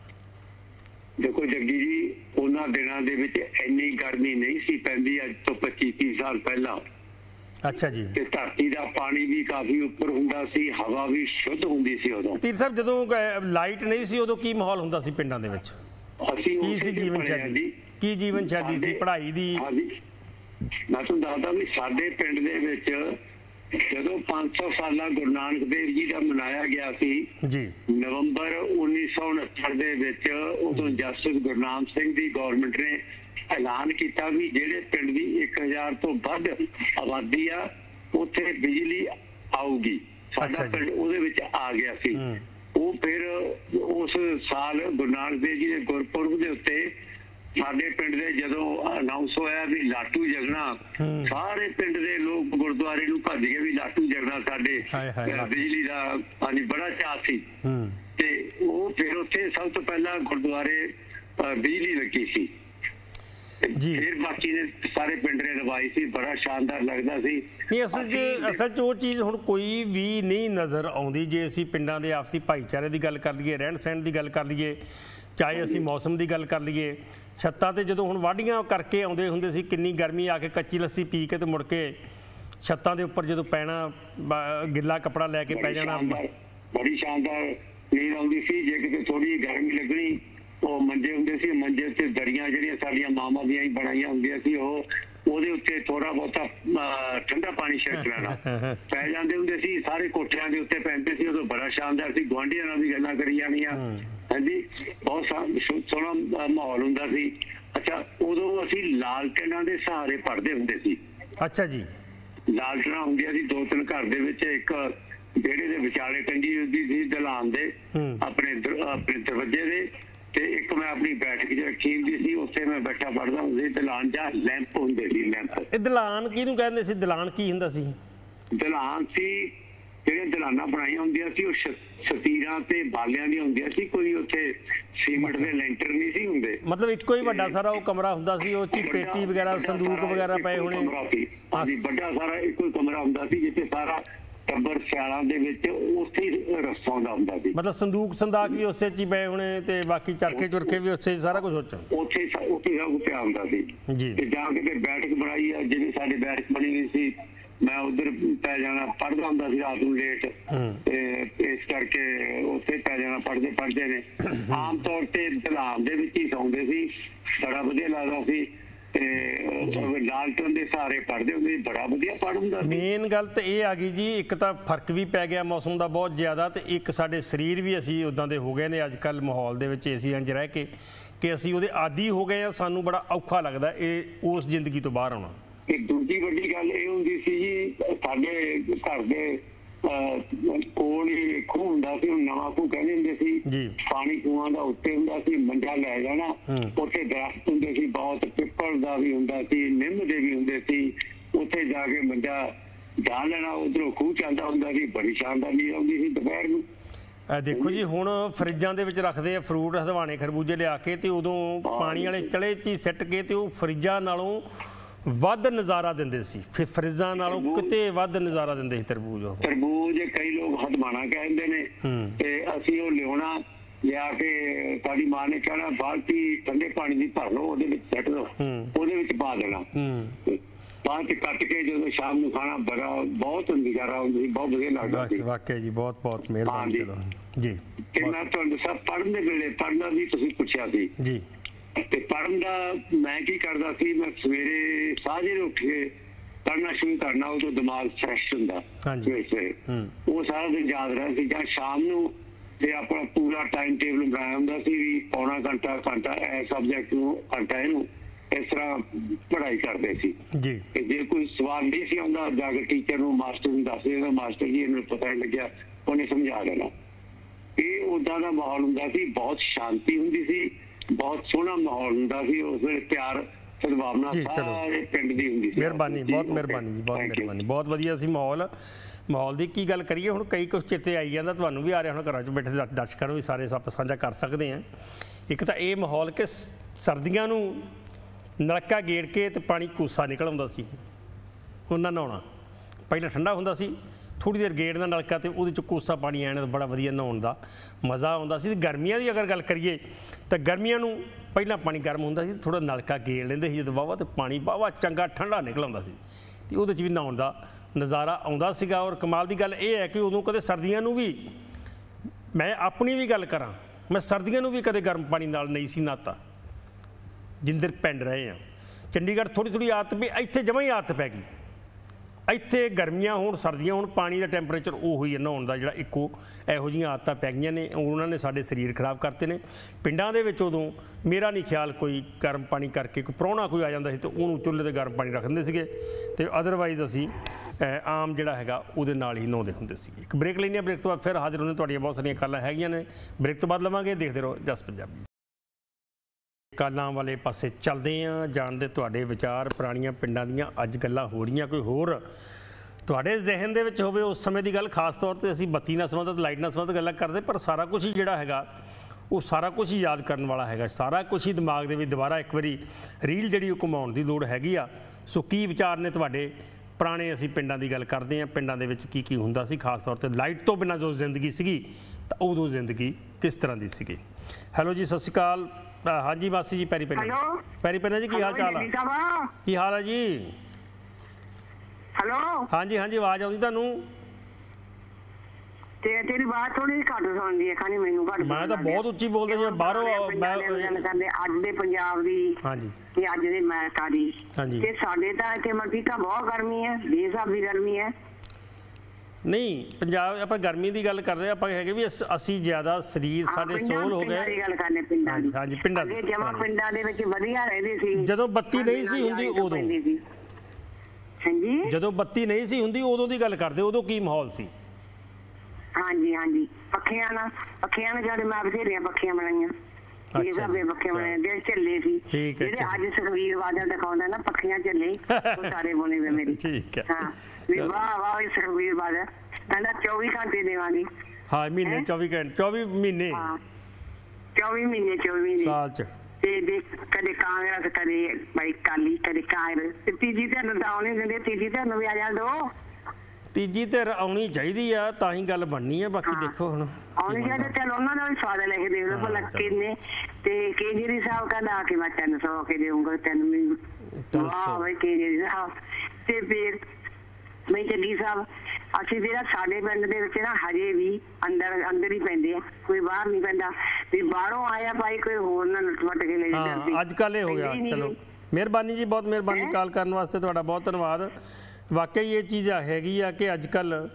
Speaker 2: ਦੇਖੋ ਜੱਗੀ ਜੀ, ਉਹਨਾਂ ਦਿਨਾਂ ਦੇ ਵਿੱਚ ਇੰਨੀ ਗਰਮੀ ਨਹੀਂ ਸੀ ਪੈਂਦੀ ਅੱਜ ਤੋਂ 25-30 ਸਾਲ ਪਹਿਲਾਂ।
Speaker 1: ਅੱਛਾ ਜੀ।
Speaker 2: ਤੇ ਧਰਤੀ ਦਾ ਪਾਣੀ ਵੀ ਕਾਫੀ ਉੱਪਰ ਹੁੰਦਾ ਸੀ, ਹਵਾ ਵੀ ਸ਼ੁੱਧ ਹੁੰਦੀ ਸੀ ਉਦੋਂ।
Speaker 1: ਤੀਰ ਸਾਹਿਬ, ਜਦੋਂ ਲਾਈਟ ਨਹੀਂ ਸੀ ਉਦੋਂ ਕੀ ਮਾਹੌਲ ਹੁੰਦਾ ਸੀ ਪਿੰਡਾਂ ਦੇ ਵਿੱਚ?
Speaker 2: ਅਸੀਂ
Speaker 1: ਕੀ ਸੀ ਜੀਵਨ ਸ਼ੈਲੀ? ਕੀ ਜੀਵਨ ਸ਼ੈਲੀ ਸੀ, ਪੜ੍ਹਾਈ ਦੀ?
Speaker 2: ਮੈਂ ਤੁਹਾਨੂੰ ਦੱਸਦਾ ਵੀ ਸਾਡੇ ਪਿੰਡ ਦੇ ਵਿੱਚ ਜਦੋਂ 500 ਸਾਲਾ ਗੁਰੂ ਨਾਨਕ ਦੇਵ ਜੀ ਦਾ ਮਨਾਇਆ ਗਿਆ ਸੀ
Speaker 1: ਜੀ,
Speaker 2: ਨਵੰਬਰ 1969 ਦੇ ਵਿੱਚ, ਉਦੋਂ ਜਸਟਿਸ ਗੁਰਨਾਮ ਸਿੰਘ ਦੀ ਗਵਰਨਮੈਂਟ ਨੇ ਐਲਾਨ ਕੀਤਾ ਵੀ ਜਿਹੜੇ ਪਿੰਡ ਦੀ 1000 ਤੋਂ ਵੱਧ ਆਬਾਦੀ ਆ ਉੱਥੇ ਬਿਜਲੀ ਆਊਗੀ। ਸਾਡਾ ਪਿੰਡ ਉਹਦੇ ਵਿੱਚ ਆ ਗਿਆ ਸੀ। ਉਹ ਫਿਰ ਉਸ ਸਾਲ ਗੁਰੂ ਨਾਨਕ ਦੇਵ ਜੀ ਦੇ ਗੁਰਪੁਰਬ ਦੇ ਉੱਤੇ ਸਾਡੇ ਪਿੰਡ ਦੇ ਜਦੋਂ ਅਨਾਉਂਸ ਹੋਇਆ ਵੀ ਲਾਟੂ ਜਗਣਾ, ਸਾਰੇ ਪਿੰਡ ਦੇ ਲੋਕ ਗੁਰਦੁਆਰੇ ਨੂੰ ਭੱਜ ਗਏ ਵੀ ਲਾਟੂ ਜਗਣਾ ਸਾਡੇ ਬਿਜਲੀ ਦਾ। ਹਾਂਜੀ, ਬੜਾ ਚਾਅ ਸੀ। ਤੇ ਉਹ ਫਿਰ ਉੱਥੇ ਸਭ ਤੋਂ ਪਹਿਲਾਂ ਗੁਰਦੁਆਰੇ ਬਿਜਲੀ ਲੱਗੀ ਸੀ ਜੀ। ਫਿਰ ਬਾਕੀ ਨੇ ਸਾਰੇ ਪਿੰਡ ਨੇ ਲਵਾਈ ਸੀ, ਬੜਾ ਸ਼ਾਨਦਾਰ ਲੱਗਦਾ ਸੀ।
Speaker 1: ਨਹੀਂ, ਅਸਲ 'ਚ ਉਹ ਚੀਜ਼ ਹੁਣ ਕੋਈ ਵੀ ਨਹੀਂ ਨਜ਼ਰ ਆਉਂਦੀ। ਜੇ ਅਸੀਂ ਪਿੰਡਾਂ ਦੇ ਆਪਸੀ ਭਾਈਚਾਰੇ ਦੀ ਗੱਲ ਕਰ ਲਈਏ, ਰਹਿਣ ਸਹਿਣ ਦੀ ਗੱਲ ਕਰ ਲਈਏ, ਚਾਹੇ ਅਸੀਂ ਮੌਸਮ ਦੀ ਗੱਲ ਕਰ ਲਈਏ, ਛੱਤਾਂ ਤੇ ਜਦੋਂ ਹੁਣ ਵਾਢੀਆਂ ਕਰਕੇ ਆਉਂਦੇ ਹੁੰਦੇ ਸੀ, ਕਿੰਨੀ ਗਰਮੀ ਆ ਕੇ ਕੱਚੀ ਲੱਸੀ ਪੀ ਕੇ ਤੇ ਮੁੜ ਕੇ ਛੱਤਾਂ ਦੇ ਉੱਪਰ ਜਦੋਂ ਪੈਣਾ, ਗਿੱਲਾ ਕੱਪੜਾ ਲੈ ਕੇ ਪੈ ਜਾਣਾ।
Speaker 2: ਬੜੀ ਸ਼ਾਨਦਾਰ ਨੀਂਦ ਆਉਂਦੀ ਸੀ। ਜੇ ਕਿਤੇ ਥੋੜੀ ਗਰਮੀ ਲੱਗਣੀ, ਉਹ ਮੰਜੇ ਹੁੰਦੇ ਸੀ, ਮੰਜੇ ਉੱਤੇ ਦਰੀਆਂ ਜਿਹੜੀਆਂ ਸਾਡੀਆਂ ਮਾਵਾਂ ਦੀਆਂ ਹੀ ਬਣਾਈਆਂ ਹੁੰਦੀਆਂ ਸੀ, ਉਹਦੇ ਉੱਤੇ ਥੋੜਾ ਬਹੁਤਾ ਠੰਡਾ ਪਾਣੀ ਛਿੜਕ ਲੈਣਾ, ਪੈ ਜਾਂਦੇ ਹੁੰਦੇ ਸੀ। ਸਾਰੇ ਕੋਠਿਆਂ ਦੇ ਉੱਤੇ ਪੈਂਦੇ ਸੀ, ਉਦੋਂ ਬੜਾ ਸ਼ਾਨਦਾਰ ਸੀ। ਗੁਆਂਢੀਆਂ ਨਾਲ ਵੀ ਗੱਲਾਂ ਕਰੀ ਜਾਣੀਆਂ। ਹਾਂਜੀ, ਬਹੁਤ ਸੋਹਣਾ ਮਾਹੌਲ ਹੁੰਦਾ ਸੀ। ਅੱਛਾ, ਉਦੋਂ ਅਸੀਂ ਲਾਲਟਨਾਂ ਦੇ ਸਹਾਰੇ ਪੜ੍ਹਦੇ ਹੁੰਦੇ ਸੀ।
Speaker 1: ਅੱਛਾ ਜੀ।
Speaker 2: ਲਾਲਟਨਾਂ ਹੁੰਦੀਆਂ ਸੀ 2-3 ਘਰ ਦੇ ਵਿੱਚ, ਇੱਕ ਵਿਹੜੇ ਦੇ ਵਿਚਾਲੇ ਟੰਗੀ ਹੁੰਦੀ ਸੀ ਦਲਾਨ ਦੇ ਆਪਣੇ ਦਰਵਾਜ਼ੇ ਦੇ, ਤੇ ਇੱਕ ਮੈਂ ਆਪਣੀ ਬੈਠਕ 'ਚ ਰੱਖੀ ਹੁੰਦੀ ਸੀ, ਉੱਥੇ ਮੈਂ ਬੈਠਾ ਪੜ੍ਹਦਾ ਹੁੰਦਾ ਸੀ। ਦਲਾਨ ਜਾਂ ਲੈਂਪ ਹੁੰਦੇ ਸੀ, ਲੈਂਪ।
Speaker 1: ਇਹ ਦਲਾਨ ਕਿਹਨੂੰ ਕਹਿੰਦੇ ਸੀ? ਦਲਾਨ ਕੀ ਹੁੰਦਾ ਸੀ?
Speaker 2: ਦਲਾਨ ਸੀ ਜਿਹੜੀਆਂ ਦਲਾਨਾਂ ਬਣਾਈਆਂ ਹੁੰਦੀਆਂ ਸੀ, ਉਹ ਸਤੀਰਾਂ ਤੇ ਬਾਲਿਆਂ ਦੀਆਂ ਹੁੰਦੀਆਂ ਸੀ। ਕੋਈ ਉੱਥੇ ਸੀਮੈਂਟ ਦੇ ਲੈਂਟਰ ਨਹੀਂ ਸੀ ਹੁੰਦੇ।
Speaker 1: ਮਤਲਬ ਇੱਕੋ ਹੀ ਵੱਡਾ ਸਾਰਾ ਉਹ ਕਮਰਾ ਹੁੰਦਾ ਸੀ, ਉਹ 'ਚ ਪੇਟੀ ਵਗੈਰਾ, ਸੰਦੂਕ ਵਗੈਰਾ ਪਏ ਹੋਣੇ?
Speaker 2: ਹਾਂਜੀ, ਵੱਡਾ ਸਾਰਾ ਇੱਕੋ ਹੀ ਕਮਰਾ ਹੁੰਦਾ ਸੀ, ਜਿੱਥੇ ਸਾਰਾ ਟੱਬਰ ਸਿਆਲਾਂ ਦੇ ਵਿੱਚ ਉੱਥੇ ਹੀ ਰਸਤਾ ਹੁੰਦਾ ਸੀ।
Speaker 1: ਮਤਲਬ ਸੰਦੂਕ ਸੰਦਾਕ ਵੀ ਉਸੇ 'ਚ ਹੀ ਪਏ ਹੋਣੇ, ਤੇ ਬਾਕੀ ਚਰਖੇ ਚੁਰਖੇ ਵੀ ਉਸੇ, ਸਾਰਾ ਕੁਝ
Speaker 2: ਉੱਥੇ ਸਭ ਪਿਆ ਹੁੰਦਾ ਸੀ ਜੀ। ਤੇ ਜਾ ਕੇ ਬੈਠਕ ਬਣਾਈ ਆ, ਜਿਵੇਂ ਸਾਡੀ ਬੈਠਕ ਬਣੀ ਹੋਈ ਸੀ, ਮੈਂ ਉਧਰ ਪੈ ਜਾਣਾ, ਪੜ੍ਹਦਾ ਹੁੰਦਾ ਸੀ ਰਾਤ ਨੂੰ ਲੇਟ, ਤੇ ਇਸ ਕਰਕੇ ਉੱਥੇ ਪੈ ਜਾਣਾ ਪੜ੍ਹਦੇ ਨੇ। ਆਮ ਤੌਰ ਤੇ ਦਲਾਨ ਦੇ ਵਿੱਚ ਹੀ ਸੌਂਦੇ ਸੀ। ਬੜਾ ਵਧੀਆ ਲੱਗਦਾ ਸੀ ਤੇ ਲਾਲਟਨ ਦੇ ਸਹਾਰੇ ਪੜ੍ਹਦੇ ਹੁੰਦੇ, ਬੜਾ ਵਧੀਆ ਪੜ੍ਹ ਹੁੰਦਾ।
Speaker 1: ਮੇਨ ਗੱਲ ਤਾਂ ਇਹ ਆ ਗਈ ਜੀ, ਇੱਕ ਤਾਂ ਫਰਕ ਵੀ ਪੈ ਗਿਆ ਮੌਸਮ ਦਾ ਬਹੁਤ ਜ਼ਿਆਦਾ, ਤੇ ਇੱਕ ਸਾਡੇ ਸਰੀਰ ਵੀ ਅਸੀਂ ਉੱਦਾਂ ਦੇ ਹੋ ਗਏ ਨੇ ਅੱਜ ਕੱਲ੍ਹ ਮਾਹੌਲ ਦੇ ਵਿੱਚ ਏਸੀਆਂ 'ਚ ਰਹਿ ਕੇ ਕਿ ਅਸੀਂ ਉਹਦੇ ਆਦੀ ਹੋ ਗਏ ਆ। ਸਾਨੂੰ ਬੜਾ ਔਖਾ ਲੱਗਦਾ ਇਹ ਉਸ ਜ਼ਿੰਦਗੀ ਤੋਂ ਬਾਹਰ ਆਉਣਾ।
Speaker 2: ਤੇ ਦੂਜੀ ਵੱਡੀ ਗੱਲ ਇਹ ਹੁੰਦੀ ਸੀ ਜੀ, ਸਾਡੇ ਘਰ ਦੇ ਕੋਲ ਹੀ ਖੂਹ ਹੁੰਦਾ ਸੀ, ਨਵਾਂ ਖੂਹ ਕਹਿੰਦੇ ਹੁੰਦੇ ਸੀ। ਪਾਣੀ ਖੂਹਾਂ ਦਾ ਉੱਤੇ ਹੁੰਦਾ ਸੀ, ਮੰਜਾ ਲੈ ਜਾਣਾ, ਉੱਥੇ ਦਰਖਤ ਹੁੰਦੇ ਸੀ ਬਹੁਤ, ਪਿੱਪਲ ਦਾ ਵੀ ਹੁੰਦਾ ਸੀ, ਨਿੰਮ ਦੇ ਵੀ ਹੁੰਦੇ ਸੀ, ਉੱਥੇ ਜਾ ਕੇ ਮੰਜਾ ਡਾ ਲੈਣਾ, ਉਧਰੋਂ ਖੂਹ ਚੱਲਦਾ ਹੁੰਦਾ ਸੀ, ਬੜੀ ਸ਼ਾਨਦਾਰ ਨੀਂਦ ਆਉਂਦੀ ਸੀ ਦੁਪਹਿਰ ਨੂੰ।
Speaker 1: ਦੇਖੋ ਜੀ ਹੁਣ ਫਰਿੱਜਾਂ ਦੇ ਵਿੱਚ ਰੱਖਦੇ ਆ ਫਰੂਟ, ਹਦਵਾਣੇ ਖਰਬੂਜੇ ਲਿਆ ਕੇ, ਤੇ ਉਦੋਂ ਪਾਣੀ ਵਾਲੇ ਚਲੇ 'ਚ ਹੀ ਸਿੱਟ ਕੇ, ਤੇ ਉਹ ਫਰਿੱਜਾਂ ਨਾਲੋਂ ਵੱਧ ਨਜ਼ਾਰਾ ਦਿੰਦੇ ਸੀ, ਫਿਰ ਫਰਿੱਜਾਂ ਨਾਲੋਂ ਕਿਤੇ ਵੱਧ ਨਜ਼ਾਰਾ ਦਿੰਦੇ ਸੀ ਤਰਬੂਜ।
Speaker 2: ਤਰਬੂਜ ਕਈ ਲੋਕ ਹਦਵਾਣਾ ਕਹਿੰਦੇ ਨੇ, ਤੇ ਅਸੀਂ ਉਹ ਲਿਆਉਣਾ, ਲਿਆ ਕੇ ਸਾਡੀ ਮਾਂ ਨੇ ਕਹਿਣਾ ਬਾਲਟੀ ਠੰਡੇ ਪਾਣੀ ਦੀ ਭਰ ਲਓ, ਉਹਦੇ ਵਿੱਚ ਸੁੱਟ ਦਿਓ, ਉਹਦੇ ਵਿੱਚ ਪਾ ਦੇਣਾ, ਬਾਅਦ ਚ ਕੱਟ ਕੇ ਜਦੋਂ ਸ਼ਾਮ ਨੂੰ ਖਾਣਾ, ਬੜਾ ਬਹੁਤ ਨਜ਼ਾਰਾ ਹੁੰਦਾ ਸੀ, ਬਹੁਤ ਵਧੀਆ ਲੱਗਦਾ ਸੀ।
Speaker 1: ਵਾਕਿਆ ਜੀ, ਬਹੁਤ ਬਹੁਤ ਮਿਹਰਬਾਨੀ ਜੀ।
Speaker 2: ਤੇ ਮੈਂ ਤੁਹਾਨੂੰ ਸਭ ਪੜ੍ਹਨ ਦੇ ਵੇਲੇ, ਪੜ੍ਹਨਾ ਵੀ ਤੁਸੀਂ ਪੁੱਛਿਆ ਸੀ
Speaker 1: ਜੀ,
Speaker 2: ਤੇ ਪੜ੍ਹਨ ਦਾ ਮੈਂ ਕੀ ਕਰਦਾ ਸੀ, ਮੈਂ ਸਵੇਰੇ ਸਾਜਰੇ ਉੱਠ ਕੇ ਪੜ੍ਹਨਾ ਸ਼ੁਰੂ ਕਰਨਾ, ਉਦੋਂ ਦਿਮਾਗ ਫਰੈਸ਼ ਹੁੰਦਾ, ਉਹ ਸਾਰਾ ਦਿਨ ਯਾਦ ਰਹਿੰਦਾ ਸੀ। ਜਾਂ ਸ਼ਾਮ ਨੂੰ ਤੇ ਆਪਣਾ ਪੂਰਾ ਟਾਈਮ ਟੇਬਲ ਬਣਾਇਆ ਹੁੰਦਾ ਸੀ ਵੀ ਪੌਣਾ ਘੰਟਾ ਇਹ ਸਬਜੈਕਟ ਨੂੰ, ਘੰਟਾ ਇਹਨੂੰ, ਇਸ ਤਰ੍ਹਾਂ ਪੜ੍ਹਾਈ ਕਰਦੇ ਸੀ ਜੀ। ਤੇ ਜੇ ਕੋਈ ਸਵਾਲ ਨਹੀਂ ਸੀ ਆਉਂਦਾ, ਜਾ ਕੇ ਟੀਚਰ ਨੂੰ, ਮਾਸਟਰ ਨੂੰ ਦੱਸ ਦੇਣਾ, ਮਾਸਟਰ ਜੀ ਇਹਨੂੰ ਪਤਾ ਨਹੀਂ ਲੱਗਿਆ, ਉਹਨੇ ਸਮਝਾ ਦੇਣਾ। ਇਹ ਉਦਾਂ ਦਾ ਮਾਹੌਲ ਹੁੰਦਾ ਸੀ, ਬਹੁਤ ਸ਼ਾਂਤੀ ਹੁੰਦੀ ਸੀ, ਬਹੁਤ ਸੋਹਣਾ ਮਾਹੌਲ ਹੁੰਦਾ ਸੀ ਉਸ ਵੇਲੇ, ਪਿਆਰ ਸਦਭਾਵਨਾ ਸਾਰੇ ਪਿੰਡ ਦੀ ਹੁੰਦੀ ਸੀ।
Speaker 1: ਮਿਹਰਬਾਨੀ, ਬਹੁਤ ਮਿਹਰਬਾਨੀ ਜੀ, ਬਹੁਤ ਮਿਹਰਬਾਨੀ, ਬਹੁਤ ਵਧੀਆ ਸੀ ਮਾਹੌਲ। ਮਾਹੌਲ ਦੀ ਕੀ ਗੱਲ ਕਰੀਏ, ਹੁਣ ਕਈ ਕੁਛ ਚਿੱਤੇ ਆਈ ਜਾਂਦਾ, ਤੁਹਾਨੂੰ ਵੀ ਆ ਰਿਹਾ ਹੁਣ, ਘਰਾਂ 'ਚ ਬੈਠੇ ਦਰਸ਼ਕਾਂ ਨੂੰ ਵੀ ਸਾਰੇ ਸਭ ਸਾਂਝਾ ਕਰ ਸਕਦੇ ਹਾਂ। ਇੱਕ ਤਾਂ ਇਹ ਮਾਹੌਲ ਕਿ ਸਰਦੀਆਂ ਨੂੰ ਨਲਕਾ ਗੇੜ ਕੇ ਤੇ ਪਾਣੀ ਕੋਸਾ ਨਿਕਲ ਆਉਂਦਾ ਸੀ, ਉਹਨਾਂ ਨਹਾਉਣਾ ਪਹਿਲਾਂ ਠੰਡਾ ਹੁੰਦਾ ਸੀ, ਥੋੜ੍ਹੀ ਦੇਰ ਗੇੜਨਾ ਨਲਕਾ, ਤੇ ਉਹਦੇ 'ਚ ਕੋਸਾ ਪਾਣੀ ਆਉਣਾ, ਬੜਾ ਵਧੀਆ ਨਹਾਉਣ ਦਾ ਮਜ਼ਾ ਆਉਂਦਾ ਸੀ। ਗਰਮੀਆਂ ਦੀ ਅਗਰ ਗੱਲ ਕਰੀਏ ਤਾਂ ਗਰਮੀਆਂ ਨੂੰ ਪਹਿਲਾਂ ਪਾਣੀ ਗਰਮ ਹੁੰਦਾ ਸੀ, ਥੋੜ੍ਹਾ ਨਲਕਾ ਗੇੜ ਲੈਂਦੇ ਸੀ ਜਦੋਂ ਵਾਹਵਾ, ਤੇ ਪਾਣੀ ਵਾਹਵਾ ਚੰਗਾ ਠੰਡਾ ਨਿਕਲ ਆਉਂਦਾ ਸੀ, ਤੇ ਉਹਦੇ 'ਚ ਵੀ ਨਹਾਉਣ ਦਾ ਨਜ਼ਾਰਾ ਆਉਂਦਾ ਸੀਗਾ। ਔਰ ਕਮਾਲ ਦੀ ਗੱਲ ਇਹ ਹੈ ਕਿ ਉਦੋਂ ਕਦੇ ਸਰਦੀਆਂ ਨੂੰ ਵੀ, ਮੈਂ ਆਪਣੀ ਵੀ ਗੱਲ ਕਰਾਂ, ਮੈਂ ਸਰਦੀਆਂ ਨੂੰ ਵੀ ਕਦੇ ਗਰਮ ਪਾਣੀ ਨਾਲ ਨਹੀਂ ਸੀ ਨਹਾਤਾ, ਜਿੰਦਰ ਪਿੰਡ ਰਹੇ ਆ। ਚੰਡੀਗੜ੍ਹ ਥੋੜ੍ਹੀ ਆਦਤ ਵੀ, ਇੱਥੇ ਜਮਾਂ ਹੀ ਆਦਤ ਪੈ ਗਈ। ਇੱਥੇ ਗਰਮੀਆਂ ਹੋਣ ਸਰਦੀਆਂ ਹੋਣ, ਪਾਣੀ ਦਾ ਟੈਂਪਰੇਚਰ ਉਹ ਹੀ ਹੈ ਨਹਾਉਣ ਦਾ, ਜਿਹੜਾ ਇੱਕੋ ਇਹੋ ਜਿਹੀਆਂ ਆਦਤਾਂ ਪੈ ਗਈਆਂ ਨੇ, ਉਹਨਾਂ ਨੇ ਸਾਡੇ ਸਰੀਰ ਖਰਾਬ ਕਰਤੇ ਨੇ। ਪਿੰਡਾਂ ਦੇ ਵਿੱਚ ਉਦੋਂ ਮੇਰਾ ਨਹੀਂ ਖਿਆਲ ਕੋਈ ਗਰਮ ਪਾਣੀ ਕਰਕੇ, ਕੋਈ ਪ੍ਰਾਹੁਣਾ ਕੋਈ ਆ ਜਾਂਦਾ ਸੀ ਤਾਂ ਉਹਨੂੰ ਚੁੱਲ੍ਹੇ 'ਤੇ ਗਰਮ ਪਾਣੀ ਰੱਖ ਦਿੰਦੇ ਸੀਗੇ, ਤੇ ਅਦਰਵਾਈਜ਼ ਅਸੀਂ ਆਮ ਜਿਹੜਾ ਹੈਗਾ ਉਹਦੇ ਨਾਲ ਹੀ ਨਹਾਉਂਦੇ ਹੁੰਦੇ ਸੀ। ਇੱਕ ਬ੍ਰੇਕ ਲੈਂਦੇ ਹਾਂ, ਬ੍ਰੇਕ ਤੋਂ ਬਾਅਦ ਫਿਰ ਹਾਜ਼ਰ ਹੁੰਦੇ, ਤੁਹਾਡੀਆਂ ਬਹੁਤ ਸਾਰੀਆਂ ਕਾਲਾਂ ਹੈਗੀਆਂ ਨੇ, ਬ੍ਰੇਕ ਤੋਂ ਬਾਅਦ ਲਵਾਂਗੇ। ਦੇਖਦੇ ਰਹੋ ਜਸ ਪੰਜਾਬੀ। ਕਾਲਾਂ ਵਾਲੇ ਪਾਸੇ ਚੱਲਦੇ ਹਾਂ, ਜਾਣਦੇ ਤੁਹਾਡੇ ਵਿਚਾਰ, ਪੁਰਾਣੀਆਂ ਪਿੰਡਾਂ ਦੀਆਂ ਅੱਜ ਗੱਲਾਂ ਹੋ ਰਹੀਆਂ, ਕੋਈ ਹੋਰ ਤੁਹਾਡੇ ਜ਼ਿਹਨ ਦੇ ਵਿੱਚ ਹੋਵੇ ਉਸ ਸਮੇਂ ਦੀ ਗੱਲ। ਖਾਸ ਤੌਰ 'ਤੇ ਅਸੀਂ ਬੱਤੀ ਨਾਲ ਸੰਬੰਧਿਤ, ਲਾਈਟ ਨਾਲ ਸੰਬੰਧਿਤ ਗੱਲਾਂ ਕਰਦੇ, ਪਰ ਸਾਰਾ ਕੁਝ ਹੀ ਜਿਹੜਾ ਹੈਗਾ ਉਹ ਸਾਰਾ ਕੁਝ ਹੀ ਯਾਦ ਕਰਨ ਵਾਲਾ ਹੈਗਾ, ਸਾਰਾ ਕੁਝ ਹੀ ਦਿਮਾਗ ਦੇ ਵਿੱਚ ਦੁਬਾਰਾ ਇੱਕ ਵਾਰੀ ਰੀਲ ਜਿਹੜੀ ਉਹ ਘੁਮਾਉਣ ਦੀ ਲੋੜ ਹੈਗੀ ਆ। ਸੋ ਕੀ ਵਿਚਾਰ ਨੇ ਤੁਹਾਡੇ ਪੁਰਾਣੇ? ਅਸੀਂ ਪਿੰਡਾਂ ਦੀ ਗੱਲ ਕਰਦੇ ਹਾਂ, ਪਿੰਡਾਂ ਦੇ ਵਿੱਚ ਕੀ ਕੀ ਹੁੰਦਾ ਸੀ, ਖਾਸ ਤੌਰ 'ਤੇ ਲਾਈਟ ਤੋਂ ਬਿਨਾਂ ਜੋ ਜ਼ਿੰਦਗੀ ਸੀਗੀ, ਤਾਂ ਉਦੋਂ ਜ਼ਿੰਦਗੀ ਕਿਸ ਤਰ੍ਹਾਂ ਦੀ ਸੀਗੀ। ਹੈਲੋ ਜੀ, ਸਤਿ ਸ਼੍ਰੀ ਅਕਾਲ। ਹਾਂਜੀ ਮਾਸੀ ਜੀ, ਪੈਰੀ ਪੈਨਾ ਜੀ, ਕੀ ਹਾਲ ਚਾਲ ਆ? ਕੀ ਹਾਲ ਹੈ ਜੀ?
Speaker 3: ਹੈਲੋ,
Speaker 1: ਹਾਂਜੀ ਹਾਂਜੀ, ਆਵਾਜ਼ ਆਉਂਦੀ ਤੁਹਾਨੂੰ?
Speaker 3: ਤੇ ਤੇਰੀ ਆਵਾਜ਼ ਥੋੜੀ ਜਿਹੀ ਘੱਟ ਸੁਣਦੀ ਹੈ, ਖਾਣੀ ਮੈਨੂੰ ਘੱਟ।
Speaker 1: ਮੈਂ ਤਾਂ ਬਹੁਤ ਉੱਚੀ ਬੋਲਦਾ ਜੀ, ਬਾਹਰੋਂ ਮੈਂ
Speaker 3: ਕਰਦੇ ਅੱਜ ਦੇ ਪੰਜਾਬ ਦੀ,
Speaker 1: ਹਾਂਜੀ,
Speaker 3: ਤੇ ਅੱਜ ਦੇ ਅਮਰੀਕਾ ਦੀ, ਤੇ ਸਾਡੇ ਤਾਂ ਇੱਥੇ ਮਰਦੀ ਤਾਂ ਬਹੁਤ ਗਰਮੀ ਹੈ, ਬੇਸਾਬ ਦੀ ਗਰਮੀ ਹੈ।
Speaker 1: ਨਹੀਂ, ਪੰਜਾਬ ਆਪਾਂ ਗਰਮੀ ਦੀ ਗੱਲ ਕਰਦੇ ਆਪਾਂ ਹੈਗੇ ਵੀ ਅਸੀਂ ਜ਼ਿਆਦਾ ਸਰੀਰ ਸਾਡੇ ਸੋਲ ਹੋ ਗਏ।
Speaker 3: ਗੱਲ ਕਰਨੇ ਪਿੰਡਾਂ ਦੀ,
Speaker 1: ਹਾਂਜੀ ਪਿੰਡਾਂ ਦੀ,
Speaker 3: ਜਮਾ ਪਿੰਡਾਂ ਦੇ ਵਿੱਚ ਵਧੀਆ ਰਹਿੰਦੇ ਸੀ।
Speaker 1: ਜਦੋਂ ਬੱਤੀ ਨਹੀਂ ਸੀ ਹੁੰਦੀ ਉਦੋਂ,
Speaker 3: ਹਾਂਜੀ,
Speaker 1: ਜਦੋਂ ਬੱਤੀ ਨਹੀਂ ਸੀ ਹੁੰਦੀ ਉਦੋਂ ਦੀ ਗੱਲ ਕਰਦੇ, ਉਦੋਂ ਕੀ ਮਾਹੌਲ ਸੀ?
Speaker 3: ਹਾਂਜੀ ਹਾਂਜੀ, ਪੱਖੀਆਂ ਨਾਲ ਜਿਹੜੇ ਮੈਂ ਬਥੇਰੀਆਂ ਪੱਖੀਆਂ ਬਣਾਈਆਂ, ਪੱਖੀਆਂ ਬਣਾਈਆਂ ਜਿਹੜੇ ਝੱਲੇ ਸੀ, ਜਿਹੜੇ ਅੱਜ ਸੁਖਬੀਰ ਬਾਦਲ ਦਿਖਾਉਂਦਾ ਨਾ ਪੱਖੀਆਂ ਝੱਲੇ, ਉਹ ਸਾਰੇ ਬਣੇ ਵੇ ਮੇਰੇ।
Speaker 1: ਠੀਕ ਹੈ,
Speaker 3: ਹਾਂ, ਵਾਹ ਵਾਹ ਸੁਖਬੀਰ ਬਾਦਲ ਕਹਿੰਦਾ 24 ਘੰਟੇ ਦੇਵਾਂਗੇ।
Speaker 1: ਹਾਂ, ਮਹੀਨੇ 24 ਘੰਟੇ, 24 ਮਹੀਨੇ,
Speaker 3: 24 ਮਹੀਨੇ
Speaker 1: ਸਾਲ ਚ।
Speaker 3: ਤੇ ਕਦੇ ਕਾਂਗਰਸ, ਕਦੇ ਬਾਈ ਕਾਲੀ, ਕਦੇ ਕਾਂਗਰਸ, ਤੇ ਤੀਜੀ ਧਿਰ ਤਾਂ ਆਉਣੀ ਦਿੰਦੇ, ਤੀਜੀ ਧਿਰ ਨੂੰ ਵੀ ਆ ਜਾਣ ਦਿਓ।
Speaker 1: ਤੀਜੀ ਧਿਰ ਆਉਣੀ ਚਾਹੀਦੀ ਆ, ਤਾਂ ਹੀ ਗੱਲ ਬਣਨੀ ਆ। ਬਾਕੀ ਦੇਖੋ ਹੁਣ
Speaker 3: ਆਉਣੀ ਚਾਹੀਦੀ, ਚਲ ਉਹਨਾਂ ਦਾ ਵੀ ਸਵਾਦ ਲੈ ਕੇ ਦੇਖ ਲਓ ਭਲਾ ਕਿੰਨੇ। ਤੇ ਕੇਜਰੀ ਸਾਹਿਬ ਕਹਿੰਦਾ ਆ ਕੇ ਮੈਂ 300 ਕੇ ਦੇਊਂਗਾ, 3 ਮਹੀਨੇ। ਵਾਹ ਬਈ ਕੇਜਰੀ ਸਾਹਿਬ। ਤੇ ਫਿਰ ਮੈਂ ਚੱਡੀ ਸਾਹਿਬ ਅਸੀਂ ਜਿਹੜਾ ਸਾਡੇ ਪਿੰਡ ਦੇ ਵਿੱਚ ਨਾ ਹਜੇ ਵੀ ਅੰਦਰ ਹੀ ਪੈਂਦੇ ਆ, ਕੋਈ ਬਾਹਰ ਨਹੀਂ ਪੈਂਦਾ ਵੀ ਬਾਹਰੋਂ ਆਇਆ ਭਾਈ ਕੋਈ ਹੋਰ ਨਾ ਲੁੱਟ ਕੇ ਲੈ ਜਾਂਦੇ।
Speaker 1: ਅੱਜ ਕੱਲ੍ਹ ਇਹ ਹੋ ਗਿਆ। ਚਲੋ ਮਿਹਰਬਾਨੀ ਜੀ, ਬਹੁਤ ਮਿਹਰਬਾਨੀ ਕਾਲ ਕਰਨ ਵਾਸਤੇ, ਤੁਹਾਡਾ ਬਹੁਤ ਧੰਨਵਾਦ। ਵਾਕਈ ਇਹ ਚੀਜ਼ ਹੈਗੀ ਆ ਕਿ ਅੱਜ ਕੱਲ੍ਹ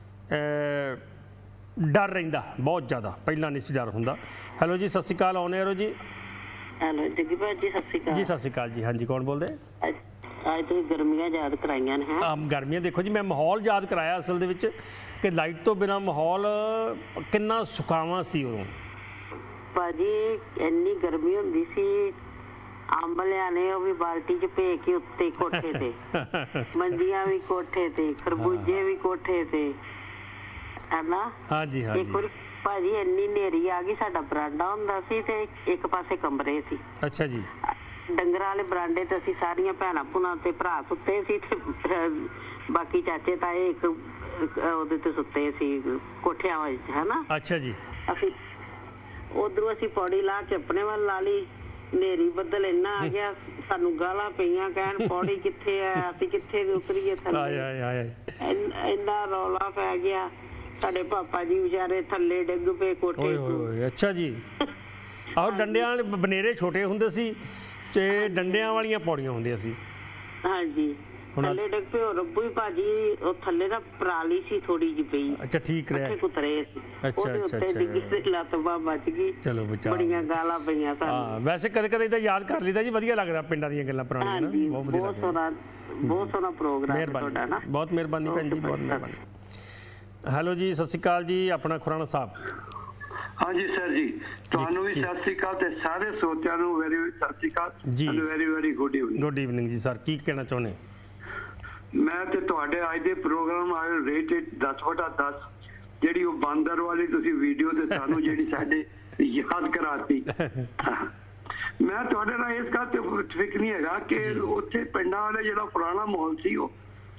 Speaker 1: ਡਰ ਰਹਿੰਦਾ ਬਹੁਤ ਜ਼ਿਆਦਾ, ਪਹਿਲਾਂ ਨਹੀਂ ਸੀ ਡਰ ਹੁੰਦਾ। ਹੈਲੋ ਜੀ, ਸਤਿ ਸ਼੍ਰੀ ਅਕਾਲ, ਆਉਨੇ ਹੋ ਜੀ।
Speaker 4: ਹੈਲੋ ਜੱਗੀ ਭਾਅ ਜੀ, ਸਤਿ ਸ਼੍ਰੀ ਅਕਾਲ
Speaker 1: ਜੀ। ਸਤਿ ਸ਼੍ਰੀ ਅਕਾਲ ਜੀ, ਹਾਂਜੀ ਕੌਣ ਬੋਲਦੇ?
Speaker 4: ਅੱਜ ਤੁਸੀਂ ਗਰਮੀਆਂ ਯਾਦ ਕਰਾਈਆਂ ਨੇ।
Speaker 1: ਗਰਮੀਆਂ ਦੇਖੋ ਜੀ, ਮੈਂ ਮਾਹੌਲ ਯਾਦ ਕਰਾਇਆ ਅਸਲ ਦੇ ਵਿੱਚ ਕਿ ਲਾਈਟ ਤੋਂ ਬਿਨਾਂ ਮਾਹੌਲ ਕਿੰਨਾ ਸੁਖਾਵਾਂ ਸੀ ਉਦੋਂ।
Speaker 4: ਭਾਜੀ ਇੰਨੀ ਗਰਮੀ ਹੁੰਦੀ ਸੀ, ਅੰਬ ਲਿਆਣੇ ਉਹ ਵੀ ਬਾਲਟੀ 'ਚ ਭੇ ਕੇ ਉੱਤੇ ਕੋਠੇ ਤੇ, ਮੰਜੀਆਂ ਵੀ ਕੋਠੇ ਤੇ, ਖਰਬੂਜੇ ਵੀ ਕੋਠੇ ਤੇ, ਹੈਨਾ।
Speaker 1: ਹਾਂਜੀ ਹਾਂਜੀ।
Speaker 4: ਇੱਕ ਵਾਰੀ ਭਾਜੀ ਇੰਨੀ ਹਨੇਰੀ ਆ ਗਈ, ਸਾਡਾ ਬਰਾਂਡਾ ਹੁੰਦਾ ਸੀ ਤੇ ਇੱਕ ਪਾਸੇ ਕਮਰੇ ਸੀ।
Speaker 1: ਅੱਛਾ ਜੀ।
Speaker 4: ਡੰਗਰਾਂ ਵਾਲੇ ਬਰਾਂਡੇ ਤੇ ਅਸੀਂ ਸਾਰੀਆਂ ਭੈਣਾਂ ਭੂਣਾਂ ਤੇ ਭਰਾ ਸੁੱਤੇ ਸੀ ਤੇ ਬਾਕੀ ਚਾਚੇ ਤਾਏ ਇੱਕ ਉਹਦੇ ਤੇ ਸੁੱਤੇ ਸੀ ਕੋਠਿਆਂ ਵਿੱਚ, ਹੈਨਾ।
Speaker 1: ਅੱਛਾ ਜੀ।
Speaker 4: ਅਸੀਂ ਉਧਰੋਂ ਅਸੀਂ ਪੌੜੀ ਲਾ ਕੇ ਆਪਣੇ ਵੱਲ ਲਾ ਲਈ, ਹਨੇਰੀ ਬੱਦਲ ਇੰਨਾ ਆ ਗਿਆ ਸਾਨੂੰ ਗਾਲਾਂ ਪਈਆਂ, ਕਹਿਣ ਪੌੜੀ ਕਿੱਥੇ ਆ, ਅਸੀਂ ਕਿੱਥੇ ਉਤਰੀਏ ਥੱਲੇ। ਇੰਨਾ ਰੌਲਾ ਪੈ ਗਿਆ, ਸਾਡੇ ਪਾਪਾ ਜੀ ਵਿਚਾਰੇ ਥੱਲੇ ਡਿੱਗ ਪਏ ਕੋਠੇ ਤੋਂ।
Speaker 1: ਅੱਛਾ ਜੀ। ਆਹੋ ਡੰਡਿਆਂ ਵਾਲੇ ਬਨੇਰੇ ਛੋਟੇ ਹੁੰਦੇ ਸੀ ਤੇ ਡੰਡਿਆਂ ਵਾਲੀਆਂ ਪੌੜੀਆਂ ਹੁੰਦੀਆਂ ਸੀ।
Speaker 4: ਹਾਂਜੀ, ਥੱਲੇ ਡਿੱਗ ਪਏ। ਰੱਬੂ ਹੀ ਭਾਜੀ ਉਹ ਥੱਲੇ ਦਾ ਪਰਾਲੀ ਸੀ ਥੋੜੀ ਜਿਹੀ ਪਈ।
Speaker 1: ਅੱਛਾ, ਠੀਕ ਰਿਹਾ।
Speaker 4: ਕੁਤਰੇ ਸੀ, ਉਹਦੇ ਉੱਤੇ ਡਿੱਗੀ ਤੇ ਲੱਤ ਬਾਂਹ ਬਚ ਗਈ।
Speaker 1: ਚਲੋ ਬਚਾ,
Speaker 4: ਬੜੀਆਂ ਗਾਲਾਂ ਪਈਆਂ ਸਾਨੂੰ।
Speaker 1: ਵੈਸੇ ਕਦੇ ਕਦੇ ਤਾਂ ਯਾਦ ਕਰ ਲਈਦਾ ਜੀ, ਵਧੀਆ ਲੱਗਦਾ ਪਿੰਡਾਂ ਦੀਆਂ ਗੱਲਾਂ ਪੁਰਾਣੀਆਂ ਨਾ, ਬਹੁਤ ਵਧੀਆ ਲੱਗਦਾ।
Speaker 4: ਬਹੁਤ ਸੋਹਣਾ ਪ੍ਰੋਗਰਾਮ ਤੁਹਾਡਾ ਨਾ।
Speaker 1: ਬਹੁਤ ਮਿਹਰਬਾਨੀ ਭੈਣ ਜੀ, ਬਹੁਤ ਮਿਹਰਬਾਨੀ। ਹੈਲੋ ਜੀ, ਸਤਿ ਸ਼੍ਰੀ ਅਕਾਲ ਜੀ, ਆਪਣਾ ਖੁਰਾਣਾ ਸਾਹਿਬ।
Speaker 2: ਹਾਂਜੀ ਸਰ ਜੀ, ਤੁਹਾਨੂੰ ਵੀ ਸਤਿ ਸ਼੍ਰੀ ਅਕਾਲ ਤੇ ਸਾਰੇ ਸਰੋਤਿਆਂ ਨੂੰ ਵੈਰੀ ਸਤਿ ਸ਼੍ਰੀ ਅਕਾਲ
Speaker 1: ਜੀ।
Speaker 2: Very very good evening.
Speaker 1: Good evening ਜੀ ਸਰ, ਕੀ ਕਹਿਣਾ ਚਾਹੁੰਦੇ?
Speaker 2: ਮੈਂ ਤੇ ਤੁਹਾਡੇ ਅੱਜ ਦੇ ਪ੍ਰੋਗਰਾਮ ਆਏ ਰੇਟਡ 10/10 ਜਿਹੜੀ ਉਹ ਬਾਂਦਰ ਵਾਲੀ ਤੁਸੀਂ ਵੀਡੀਓ ਤੇ ਸਾਨੂੰ ਜਿਹੜੀ ਸਾਡੇ ਯਾਦ ਕਰਾਤੀ। ਮੈਂ ਤੁਹਾਡੇ ਨਾਲ ਇਸ ਗੱਲ ਤੇ ਫਿਕਰ ਨਹੀਂ ਹੈਗਾ ਕਿ ਉੱਥੇ ਪਿੰਡਾਂ ਵਾਲੇ ਜਿਹੜਾ ਪੁਰਾਣਾ ਮਾਹੌਲ ਸੀ ਉਹ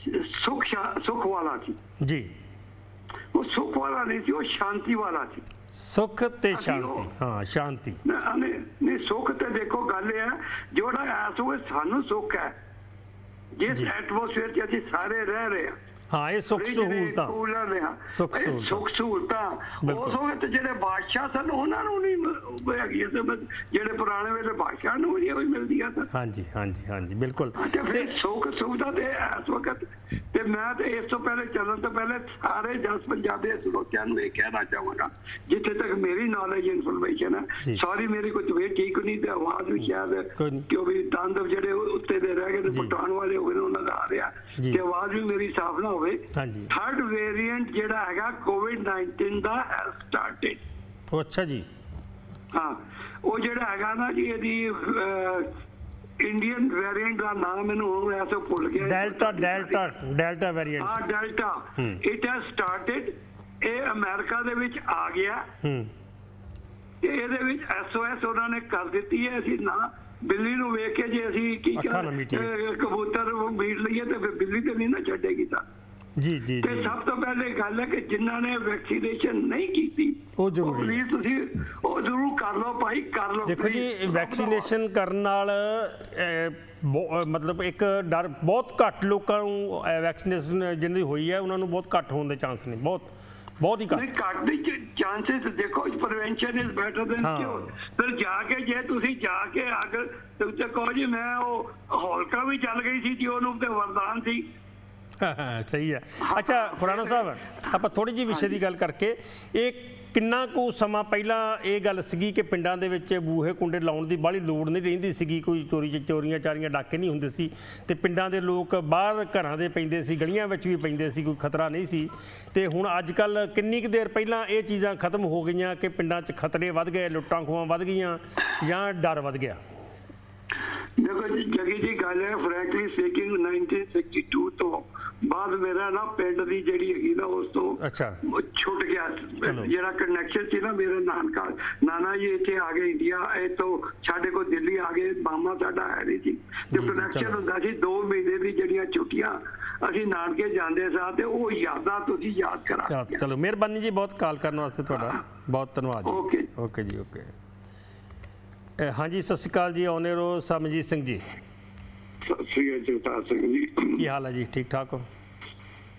Speaker 2: ਸੁੱਖ ਵਾਲਾ ਸੀ
Speaker 1: ਜੀ। ਉਹ
Speaker 2: ਸੁੱਖ ਵਾਲਾ ਨਹੀਂ ਸੀ, ਉਹ ਸ਼ਾਂਤੀ ਵਾਲਾ ਸੀ।
Speaker 1: ਸੁੱਖ ਤੇ ਸ਼ਾਂਤੀ। ਹਾਂ, ਸ਼ਾਂਤੀ
Speaker 2: ਨਹੀਂ ਸੁੱਖ ਤੇ ਦੇਖੋ ਗੱਲ ਇਹ ਹੈ ਜਿਹੜਾ ਐਸ ਹੋਏ ਸਾਨੂੰ ਸੁੱਖ ਹੈ ਜਿਸ ਐਟਮੋਸਫੇਅਰ 'ਚ ਅਸੀਂ ਸਾਰੇ ਰਹਿ ਰਹੇ ਹਾਂ।
Speaker 1: ਹਾਂ, ਇਹ ਸੁੱਖ ਸਹੂਲਤਾਂ,
Speaker 2: ਸੁੱਖ ਸਹੂਲਤਾਂ ਉਸ ਵਕਤ ਜਿਹੜੇ ਬਾਦਸ਼ਾਹ ਸਨ ਉਹਨਾਂ ਨੂੰ ਨਹੀਂ ਹੈਗੀਆਂ, ਜਿਹੜੇ ਪੁਰਾਣੇ ਵੇਲੇ ਬਾਦਸ਼ਾਹ ਨੂੰ ਨਹੀਂ ਮਿਲਦੀਆਂ ਸਨ।
Speaker 1: ਹਾਂਜੀ ਹਾਂਜੀ ਹਾਂਜੀ, ਬਿਲਕੁਲ।
Speaker 2: ਤੇ ਸੁੱਖ ਸੁਵਿਧਾ ਤੇ ਇਸ ਵਕਤ ਤੇ ਮੈਂ ਤੇ ਇਸ ਤੋਂ ਪਹਿਲੇ ਚੱਲਣ ਤੋਂ ਪਹਿਲੇ ਸਾਰੇ ਜਸ ਪੰਜਾਬੀ ਸਰੋਤਿਆਂ ਨੂੰ ਇਹ ਕਹਿਣਾ ਚਾਹਾਂਗਾ, ਜਿੱਥੇ ਤੱਕ ਮੇਰੀ ਨੌਲੇਜ ਇਨਫੋਰਮੇਸ਼ਨ ਹੈ, ਸੌਰੀ ਮੇਰੀ ਕੋਈ ਤਬੀਅਤ ਠੀਕ ਨਹੀਂ ਤੇ ਆਵਾਜ਼ ਵੀ ਸ਼ਾਇਦ ਕਿਉਂ ਵੀ ਦੰਦ ਜਿਹੜੇ ਉੱਤੇ ਦੇ ਰਹਿ ਗਏ ਤੇ ਪਟਾਉਣ ਵਾਲੇ ਹੋ ਗਏ ਉਹਨਾਂ ਦਾ ਆ ਰਿਹਾ ਤੇ ਆਵਾਜ਼ ਵੀ ਮੇਰੀ ਸਾਫ਼ ਨਾ ਹੋਵੇ। ਥਰਡ ਵੇਰੀਐਂਟ ਜਿਹੜਾ ਹੈਗਾ COVID-19 ਦਾ ਹੈਜ਼ ਸਟਾਰਟਡ।
Speaker 1: ਅੱਛਾ ਜੀ।
Speaker 2: ਹਾਂ, ਉਹ ਜਿਹੜਾ ਹੈਗਾ ਨਾ ਜੀ ਇਹਦੀ ਇੰਡੀਅਨ ਵੇਰੀਐਂਟ ਦਾ ਨਾਮ ਮੈਨੂੰ ਹੁਣ ਐਸਾ ਭੁੱਲ ਗਿਆ। Delta variant. ਹਾਂ, ਡੈਲਟਾ। It has started. ਇਹ ਅਮਰੀਕਾ ਦੇ ਵਿੱਚ ਆ ਗਿਆ ਤੇ ਇਹਦੇ ਵਿੱਚ SOS ਉਹਨਾਂ ਨੇ ਕਰ ਦਿੱਤੀ ਹੈ। ਅਸੀਂ ਨਾ ਬਿੱਲੀ ਨੂੰ ਵੇਖ ਕੇ ਜੇ ਅਸੀਂ ਕੀ ਕਬੂਤਰ ਮੀਟ ਲਈਏ ਤੇ ਫਿਰ ਬਿੱਲੀ ਤੇ ਨਹੀਂ ਨਾ ਛੱਡੇਗੀ ਤਾਂ। ਜੀ ਜੀ। ਤੇ ਸਭ ਤੋਂ ਪਹਿਲੇ ਗੱਲ ਹੈ ਕਿ ਜਿਨ੍ਹਾਂ ਨੇ ਵੈਕਸੀਨੇਸ਼ਨ ਨਹੀਂ ਕੀਤੀ ਉਹ ਜ਼ਰੂਰੀ ਤੁਸੀਂ ਉਹ ਜ਼ਰੂਰ ਕਰ ਲਓ ਭਾਈ, ਕਰ ਲਓ।
Speaker 1: ਦੇਖੋ ਜੀ, ਵੈਕਸੀਨੇਸ਼ਨ ਕਰਨ ਨਾਲ ਮਤਲਬ ਇੱਕ ਡਰ ਬਹੁਤ ਘੱਟ ਲੋਕਾਂ ਨੂੰ ਵੈਕਸੀਨੇਸ਼ਨ ਜਿਹਨਾਂ ਦੀ ਹੋਈ ਹੈ ਉਹਨਾਂ ਨੂੰ ਬਹੁਤ ਘੱਟ ਹੋਣ ਦੇ ਚਾਂਸ ਨੇ, ਬਹੁਤ ਹੀ ਘੱਟ।
Speaker 2: ਘੱਟ ਦੇ ਚਾਂਸਸ ਦੇਖੋ, prevention is better than cure. ਫਿਰ ਜਾ ਕੇ ਜੇ ਤੁਸੀਂ ਜਾ ਕੇ ਅਗਰ ਤੁਸੀਂ ਕਹੋ ਜੀ ਮੈਂ ਉਹ ਹੌਲਕਾ ਵੀ ਚੱਲ ਗਈ ਸੀ ਜੀ, ਉਹਨੂੰ ਤੇ ਵਰਦਾਨ ਸੀ।
Speaker 1: ਸਹੀ ਹੈ। ਅੱਛਾ ਖੁਰਾਣਾ ਸਾਹਿਬ, ਆਪਾਂ ਥੋੜੀ ਜਿਹੀ ਵਿਸ਼ੇ ਦੀ ਗੱਲ ਕਰਕੇ, ਇਹ ਕਿੰਨਾ ਕੁ ਸਮਾਂ ਪਹਿਲਾਂ ਇਹ ਗੱਲ ਸੀਗੀ ਕਿ ਪਿੰਡਾਂ ਦੇ ਵਿੱਚ ਬੂਹੇ ਕੁੰਡੇ ਲਾਉਣ ਦੀ ਬਾਹਲੀ ਲੋੜ ਨਹੀਂ ਰਹਿੰਦੀ ਸੀਗੀ, ਕੋਈ ਚੋਰੀਆਂ ਚਾਰੀਆਂ ਡਾਕੇ ਨਹੀਂ ਹੁੰਦੇ ਸੀ ਤੇ ਪਿੰਡਾਂ ਦੇ ਲੋਕ ਬਾਹਰ ਘਰਾਂ ਦੇ ਪੈਂਦੇ ਸੀ, ਗਲੀਆਂ ਵਿੱਚ ਵੀ ਪੈਂਦੇ ਸੀ, ਕੋਈ ਖਤਰਾ ਨਹੀਂ ਸੀ। ਤੇ ਹੁਣ ਅੱਜ ਕੱਲ੍ਹ ਕਿੰਨੀ ਕੁ ਦੇਰ ਪਹਿਲਾਂ ਇਹ ਚੀਜ਼ਾਂ ਖਤਮ ਹੋ ਗਈਆਂ ਕਿ ਪਿੰਡਾਂ 'ਚ ਖਤਰੇ ਵੱਧ ਗਏ, ਲੁੱਟਾਂ ਖੋਹਾਂ ਵੱਧ ਗਈਆਂ ਜਾਂ ਡਰ ਵੱਧ ਗਿਆ?
Speaker 2: ਦੇਖੋ ਜੀ, ਜਗੀ ਜੀ ਗੱਲ ਹੈ ਫਰੈਂਕਲੀ ਸਪੀਕਿੰਗ 1962 ਤੋਂ ਬਾਅਦ ਮੇਰਾ ਨਾ ਪਿੰਡ ਦੀ ਜਿਹੜੀ ਹੈਗੀ ਨਾ ਉਸ ਤੋਂ ਛੁੱਟ ਗਿਆ ਜਿਹੜਾ ਕਨੈਕਸ਼ਨ ਸੀ ਨਾ। ਮੇਰੇ ਨਾਨਾ ਜੀ ਇੱਥੇ ਆ ਗਏ ਇੰਡੀਆ, ਇੱਥੋਂ ਸਾਡੇ ਕੋਲ ਦਿੱਲੀ ਆ ਗਏ, ਮਾਮਾ ਸਾਡਾ ਹੈ ਨਹੀਂ ਸੀ ਤੇ ਕਨੈਕਸ਼ਨ ਹੁੰਦਾ ਸੀ 2 ਮਹੀਨੇ ਦੀ ਜਿਹੜੀਆਂ ਛੁੱਟੀਆਂ ਅਸੀਂ ਨਾਨਕੇ ਜਾਂਦੇ ਸਾਂ ਤੇ ਉਹ ਯਾਦਾਂ ਤੁਸੀਂ ਯਾਦ ਕਰਾ।
Speaker 1: ਚਲੋ ਮਿਹਰਬਾਨੀ ਜੀ, ਬਹੁਤ ਕਾਲ ਕਰਨ ਵਾਸਤੇ ਤੁਹਾਡਾ ਬਹੁਤ ਧੰਨਵਾਦ ਜੀ। ਓਕੇ ਜੀ, ਓਕੇ। ਹਾਂਜੀ, ਸਤਿ ਸ਼੍ਰੀ ਅਕਾਲ ਜੀ, ਆਉਨੇ ਰੋ ਸਮਜੀਤ ਸਿੰਘ ਜੀ।
Speaker 2: ਸਤਿ ਸ਼੍ਰੀ ਅਕਾਲ ਜਗਤਾਰ ਸਿੰਘ ਜੀ,
Speaker 1: ਕੀ ਹਾਲ ਹੈ ਜੀ? ਠੀਕ ਠਾਕ ਹੋ?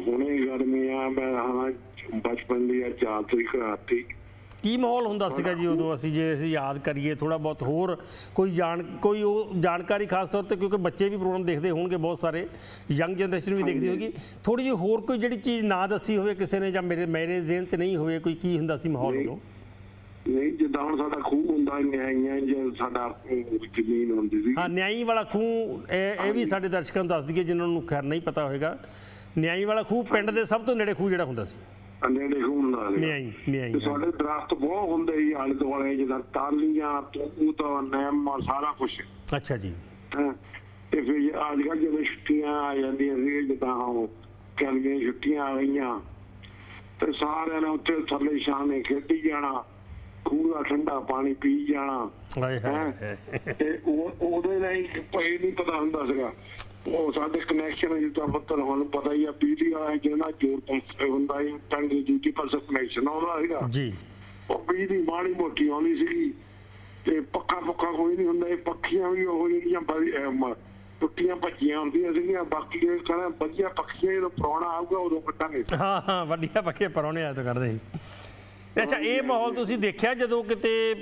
Speaker 5: ਹੁਣੇ ਗਰਮੀਆਂ ਮੈਂ ਹਾਂ ਬਚਪਨ ਦੀ ਯਾਦ ਤਰੀਕ ਰਾਤੀ
Speaker 1: ਕੀ ਮਾਹੌਲ ਹੁੰਦਾ ਸੀਗਾ ਜੀ ਉਦੋਂ? ਅਸੀਂ ਜੇ ਅਸੀਂ ਯਾਦ ਕਰੀਏ ਥੋੜਾ ਬਹੁਤ ਹੋਰ ਕੋਈ ਉਹ ਜਾਣਕਾਰੀ ਖਾਸ ਤੌਰ ਤੇ, ਕਿਉਂਕਿ ਬੱਚੇ ਵੀ ਪ੍ਰੋਗਰਾਮ ਦੇਖਦੇ ਹੋਣਗੇ ਬਹੁਤ ਸਾਰੇ, ਯੰਗ ਜਨਰੇਸ਼ਨ ਵੀ ਦੇਖਦੀ ਹੋਏਗੀ, ਥੋੜੀ ਜਿਹੀ ਹੋਰ ਕੋਈ ਜਿਹੜੀ ਚੀਜ਼ ਨਾ ਦੱਸੀ ਹੋਵੇ ਕਿਸੇ ਨੇ ਜਾਂ ਮੇਰੇ ਜ਼ਿਹਨ 'ਚ ਨਹੀਂ ਹੋਵੇ ਕੋਈ, ਕੀ ਹੁੰਦਾ ਸੀ ਮਾਹੌਲ ਉਦੋਂ?
Speaker 5: ਨਹੀਂ, ਜਿੱਦਾਂ ਹੁਣ ਸਾਡਾ ਖੂਹ ਹੁੰਦਾ ਨਿਆਈਆਂ ਜੇ ਸਾਡਾ ਜ਼ਮੀਨ ਹੁੰਦੀ ਸੀ।
Speaker 1: ਹਾਂ, ਨਿਆਈ ਵਾਲਾ ਖੂਹ, ਇਹ ਵੀ ਸਾਡੇ ਦਰਸ਼ਕਾਂ ਨੂੰ ਦੱਸ ਦਈਏ ਜਿਨ੍ਹਾਂ ਨੂੰ ਖੈਰ ਨਹੀਂ ਪਤਾ ਹੋਵੇਗਾ। ਨਿਆਈ ਵਾਲਾ ਖੂਹ ਪਿੰਡ ਦੇ ਸਭ ਤੋਂ ਨੇੜੇ ਖੂਹ ਜਿਹੜਾ ਹੁੰਦਾ ਸੀ,
Speaker 5: ਨੇੜੇ ਖੂਹ ਹੁੰਦਾ
Speaker 1: ਨਿਆਈ।
Speaker 5: ਸਾਡੇ ਦਰਖਤ ਬਹੁਤ ਹੁੰਦੇ ਸੀ ਆਲੇ ਦੁਆਲੇ, ਜਿੱਦਾਂ ਟਾਹਲੀਆਂ, ਤੂਤ, ਨਿੰਮ, ਸਾਰਾ ਕੁਛ। ਅੱਛਾ ਜੀ। ਤੇ ਫਿਰ ਅੱਜ ਕੱਲ੍ਹ ਜਦੋਂ ਛੁੱਟੀਆਂ ਆ ਜਾਂਦੀਆਂ ਸੀ, ਜਿੱਦਾਂ ਗਰਮੀਆਂ ਛੁੱਟੀਆਂ ਆ ਗਈਆਂ, ਤੇ ਸਾਰਿਆਂ ਨੇ ਉੱਥੇ ਥੱਲੇ ਛਾਵੇਂ ਖੇਡੀ ਜਾਣਾ, ਖੂਹ ਦਾ ਠੰਡਾ ਪਾਣੀ ਪੀ ਜਾਣਾ। ਤੇ ਉਹਦੇ ਲਈ ਕੋਈ ਨਹੀਂ ਪਤਾ ਹੁੰਦਾ ਸੀਗਾ। ਉਹ ਸਾਡੇ ਕਨੈਕਸ਼ਨ ਜਿੱਦਾਂ ਪੱਤਰ ਤੁਹਾਨੂੰ ਪਤਾ ਹੀ ਆ, ਬਿਜਲੀ ਵਾਲਾ ਜਿਹੜਾ ਜੋਰ ਪੰਪ ਹੁੰਦਾ ਸੀ, ਟੰਗੀ ਡਿਊਟੀ ਪਰ ਕਨੈਕਸ਼ਨ ਆਉਂਦਾ ਸੀਗਾ ਜੀ। ਉਹ ਬਿਜਲੀ ਮਾੜੀ ਮੋਟੀ ਆਉਂਦੀ ਸੀਗੀ, ਤੇ ਪੱਖਾ ਕੋਈ ਨਹੀਂ ਹੁੰਦਾ। ਇਹ ਪੱਖੀਆਂ ਵੀ ਉਹ ਜਿਹੜੀਆਂ ਟੁੱਟੀਆਂ ਭੱਜੀਆਂ ਹੁੰਦੀਆਂ ਸੀਗੀਆਂ। ਬਾਕੀ ਇਹ ਕਹਿੰਦਾ ਵਧੀਆ ਪੱਖੀਆਂ ਜਦੋਂ ਪ੍ਰਾਹੁਣਾ ਆਊਗਾ ਉਦੋਂ ਕੱਟਾਂਗੇ। ਹਾਂ, ਵਧੀਆ ਪੱਖੇ ਪ੍ਰਾਹੁਣੇ ਆਏ ਤਾਂ ਕੱਢਦੇ ਸੀ। ਅੱਛਾ, ਇਹ ਮਾਹੌਲ ਤੁਸੀਂ ਦੇਖਿਆ ਜਦੋਂ ਕਿਤੇ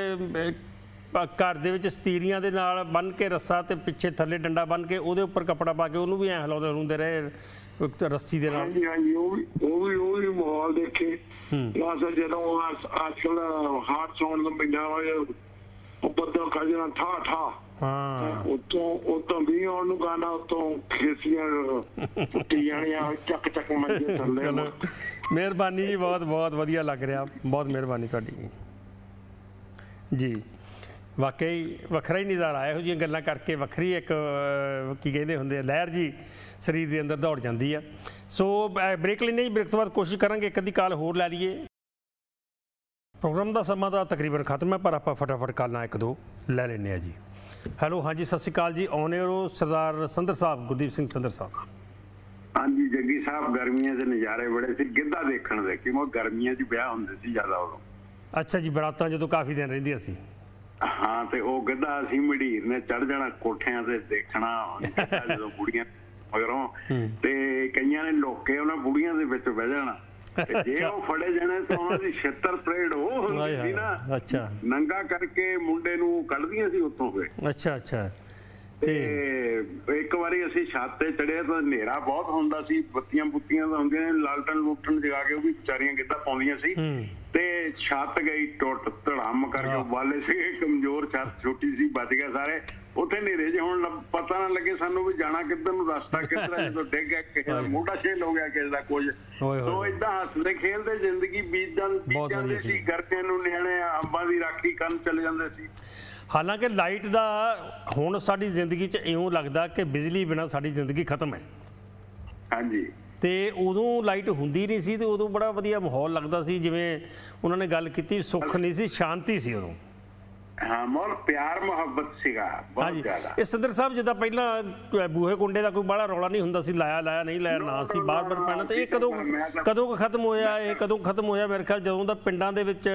Speaker 5: ਘਰ ਦੇ ਵਿੱਚ ਸਤੀਰੀਆਂ ਦੇ ਨਾਲ ਬੰਨ੍ਹ ਕੇ ਰੱਸਾ ਤੇ ਪਿੱਛੇ ਥੱਲੇ ਡੰਡਾ ਬੰਨ੍ਹ ਕੇ ਉਹਦੇ ਉੱਪਰ ਕੱਪੜਾ ਪਾ ਕੇ ਉਹਨੂੰ ਵੀ ਐਂ ਹਿਲਾਉਂਦੇ ਰਹੇ ਰੱਸੀ ਦੇ ਨਾਲ? ਹਾਂਜੀ, ਉਹ ਵੀ ਮਾਹੌਲ ਦੇਖੇ। ਜਦੋਂ ਅੱਜ ਕੱਲ ਹਾਰਟ ਸੌਣ ਦਾ ਮਹੀਨਾ ਬੱਦਲ ਕਰ ਜਾਣਾ ਠਾ ਠਾ, ਉੱਤੋਂ ਵੀ ਆਉਣ ਨੂੰ ਗਾਣਾ, ਉੱਤੋਂ ਖੇਸੀਆਂ ਟੁੱਟੀ ਜਾਣੀਆਂ, ਚੱਕ ਮੰਜੇ ਥੱਲੇ। ਮਿਹਰਬਾਨੀ ਜੀ, ਬਹੁਤ ਵਧੀਆ ਲੱਗ ਰਿਹਾ, ਬਹੁਤ ਮਿਹਰਬਾਨੀ ਤੁਹਾਡੀ ਜੀ। ਵਾਕਈ ਵੱਖਰਾ ਹੀ ਨਜ਼ਾਰਾ, ਇਹੋ ਜਿਹੀਆਂ ਗੱਲਾਂ ਕਰਕੇ ਵੱਖਰੀ ਇੱਕ ਕੀ ਕਹਿੰਦੇ ਹੁੰਦੇ ਆ, ਲਹਿਰ ਜੀ ਸਰੀਰ ਦੇ ਅੰਦਰ ਦੌੜ ਜਾਂਦੀ ਆ। ਸੋ ਬ੍ਰੇਕ ਲੈਂਦੇ ਜੀ, ਬ੍ਰੇਕ ਤੋਂ ਬਾਅਦ ਕੋਸ਼ਿਸ਼ ਕਰਾਂਗੇ ਇੱਕ ਅੱਧੀ ਕਾਲ ਹੋਰ ਲੈ ਲਈਏ। ਪ੍ਰੋਗਰਾਮ ਦਾ ਸਮਾਂ ਤਾਂ ਤਕਰੀਬਨ ਖਤਮ ਹੈ, ਪਰ ਆਪਾਂ ਫਟਾਫਟ ਕਾਲਾਂ ਇੱਕ ਦੋ ਲੈ ਲੈਂਦੇ ਹਾਂ ਜੀ। ਹੈਲੋ, ਹਾਂਜੀ, ਸਤਿ ਸ਼੍ਰੀ ਅਕਾਲ ਜੀ। ਆਨ ਏਅਰ ਹੋ ਸਰਦਾਰ ਸੰਦਰ ਸਾਹਿਬ, ਗੁਰਦੀਪ ਸਿੰਘ ਸੰਦਰ ਸਾਹਿਬ।
Speaker 2: ਹਾਂਜੀ ਜੱਗੀ ਸਾਹਿਬ, ਗਰਮੀਆਂ ਦੇ ਨਜ਼ਾਰੇ ਬੜੇ ਸੀ ਗਿੱਧਾ ਦੇਖਣ ਦੇ, ਕਿਉਂਕਿ ਗਰਮੀਆਂ 'ਚ ਵਿਆਹ ਹੁੰਦੇ ਸੀ ਜ਼ਿਆਦਾ ਉਦੋਂ। ਅੱਛਾ ਜੀ, ਬਰਾਤਾਂ ਜਦੋਂ ਕਾਫੀ ਦਿਨ ਰਹਿੰਦੀਆਂ ਸੀ। ਹਾਂ, ਤੇ ਉਹ ਗਿੱਧਾ ਅਸੀਂ ਮਢੀਰ ਨੇ ਚੜ ਜਾਣਾ ਕੋਠਿਆਂ ਤੇ ਦੇਖਣਾ ਜਦੋਂ ਬੁੜੀਆਂ ਮਗਰੋਂ, ਤੇ ਕਈਆਂ ਨੇ ਲੋਕੇ ਉਹਨਾਂ ਬੁੜੀਆਂ ਦੇ ਵਿੱਚ ਬਹਿ ਜਾਣਾ। ਜੇ ਉਹ ਫੜੇ ਜਾਣੇ ਤਾਂ ਉਹਨਾਂ ਦੀ ਛਿੱਤਰ ਪਰੇਡ ਉਹ ਹੁੰਦੀ ਸੀ ਨਾ। ਅੱਛਾ, ਨੰਗਾ ਕਰਕੇ ਮੁੰਡੇ ਨੂੰ ਕੱਢਦੀਆਂ ਸੀ ਉੱਥੋਂ ਫਿਰ। ਅੱਛਾ। ਤੇ ਇੱਕ ਵਾਰੀ ਅਸੀਂ ਛੱਤ ਤੇ ਚੜ੍ਹੇ ਤਾਂ ਹਨੇਰਾ ਬਹੁਤ ਹੁੰਦਾ ਸੀ, ਬੱਤੀਆਂ ਬੁੱਤੀਆਂ ਤਾਂ ਹੁੰਦੀਆਂ ਨੇ, ਲਾਲਟਨ ਲੂਟਣ ਜਗਾ ਕੇ ਉਹ ਵੀ ਵਿਚਾਰੀਆਂ ਗਿੱਧਾ ਪਾਉਂਦੀਆਂ ਸੀ। ਤੇ ਛੱਤ ਗਈ ਟੁੱਟ, ਧੜਾਮ ਕਰਕੇ ਵਾਲੇ ਸੀਗੇ, ਕਮਜ਼ੋਰ ਛੱਤ ਛੋਟੀ ਸੀ, ਬਚ ਗਏ ਸਾਰੇ। ਉੱਥੇ ਹਨੇਰੇ 'ਚ ਹੁਣ ਪਤਾ ਨਾ ਲੱਗੇ ਸਾਨੂੰ ਵੀ ਜਾਣਾ ਕਿੱਧਰ ਨੂੰ, ਰਸਤਾ ਕਿੱਧਰ ਹੈ। ਜਦੋਂ ਡਿੱਗ ਗਿਆ ਕਿਸੇ ਦਾ ਮੋਢਾ ਛੇਲ ਹੋ ਗਿਆ, ਕਿਸੇ ਦਾ ਕੁਝ। ਸੋ ਏਦਾਂ ਹੱਸਦੇ ਖੇਲਦੇ ਜ਼ਿੰਦਗੀ ਬੀਤ ਜਾਂਦੀ ਸੀ। ਗਰਮੀਆਂ ਨੂੰ ਨਿਆਣੇ ਅੰਬਾਂ ਦੀ ਰਾਖੀ ਕਰਨ ਚਲੇ ਜਾਂਦੇ ਸੀ। ਹਾਲਾਂਕਿ ਲਾਈਟ ਦਾ ਹੁਣ ਸਾਡੀ ਜ਼ਿੰਦਗੀ 'ਚ ਇਉਂ ਲੱਗਦਾ ਕਿ ਬਿਜਲੀ ਬਿਨਾਂ ਸਾਡੀ ਜ਼ਿੰਦਗੀ ਖਤਮ ਹੈ। ਹਾਂਜੀ, ਤੇ ਉਦੋਂ ਲਾਈਟ ਹੁੰਦੀ ਨਹੀਂ ਸੀ, ਤੇ ਉਦੋਂ ਬੜਾ ਵਧੀਆ ਮਾਹੌਲ ਲੱਗਦਾ ਸੀ। ਜਿਵੇਂ ਉਹਨਾਂ ਨੇ ਗੱਲ ਕੀਤੀ, ਸੁੱਖ ਨਹੀਂ ਸੀ, ਸ਼ਾਂਤੀ ਸੀ ਉਦੋਂ। ਹਾਂ, ਮਾਹੌਲ ਪਿਆਰ ਮੁਹੱਬਤ ਸੀਗਾ ਬਹੁਤ ਜ਼ਿਆਦਾ। ਇਹ ਸੰਦਰ ਸਾਹਿਬ, ਜਿੱਦਾਂ ਪਹਿਲਾਂ ਬੂਹੇ ਕੁੰਡੇ ਦਾ ਕੋਈ ਬੜਾ ਰੌਲਾ ਨਹੀਂ ਹੁੰਦਾ ਸੀ, ਲਾਇਆ ਨਹੀਂ ਲਾਇਆ ਨਾ ਸੀ, ਬਾਰ-ਬਾਰ ਪੈਣਾ। ਤੇ ਇਹ ਕਦੋਂ ਖਤਮ ਹੋਇਆ? ਇਹ ਕਦੋਂ ਖਤਮ ਹੋਇਆ? ਮੇਰੇ ਖਿਆਲ ਜਦੋਂ ਦਾ ਪਿੰਡਾਂ ਦੇ ਵਿੱਚ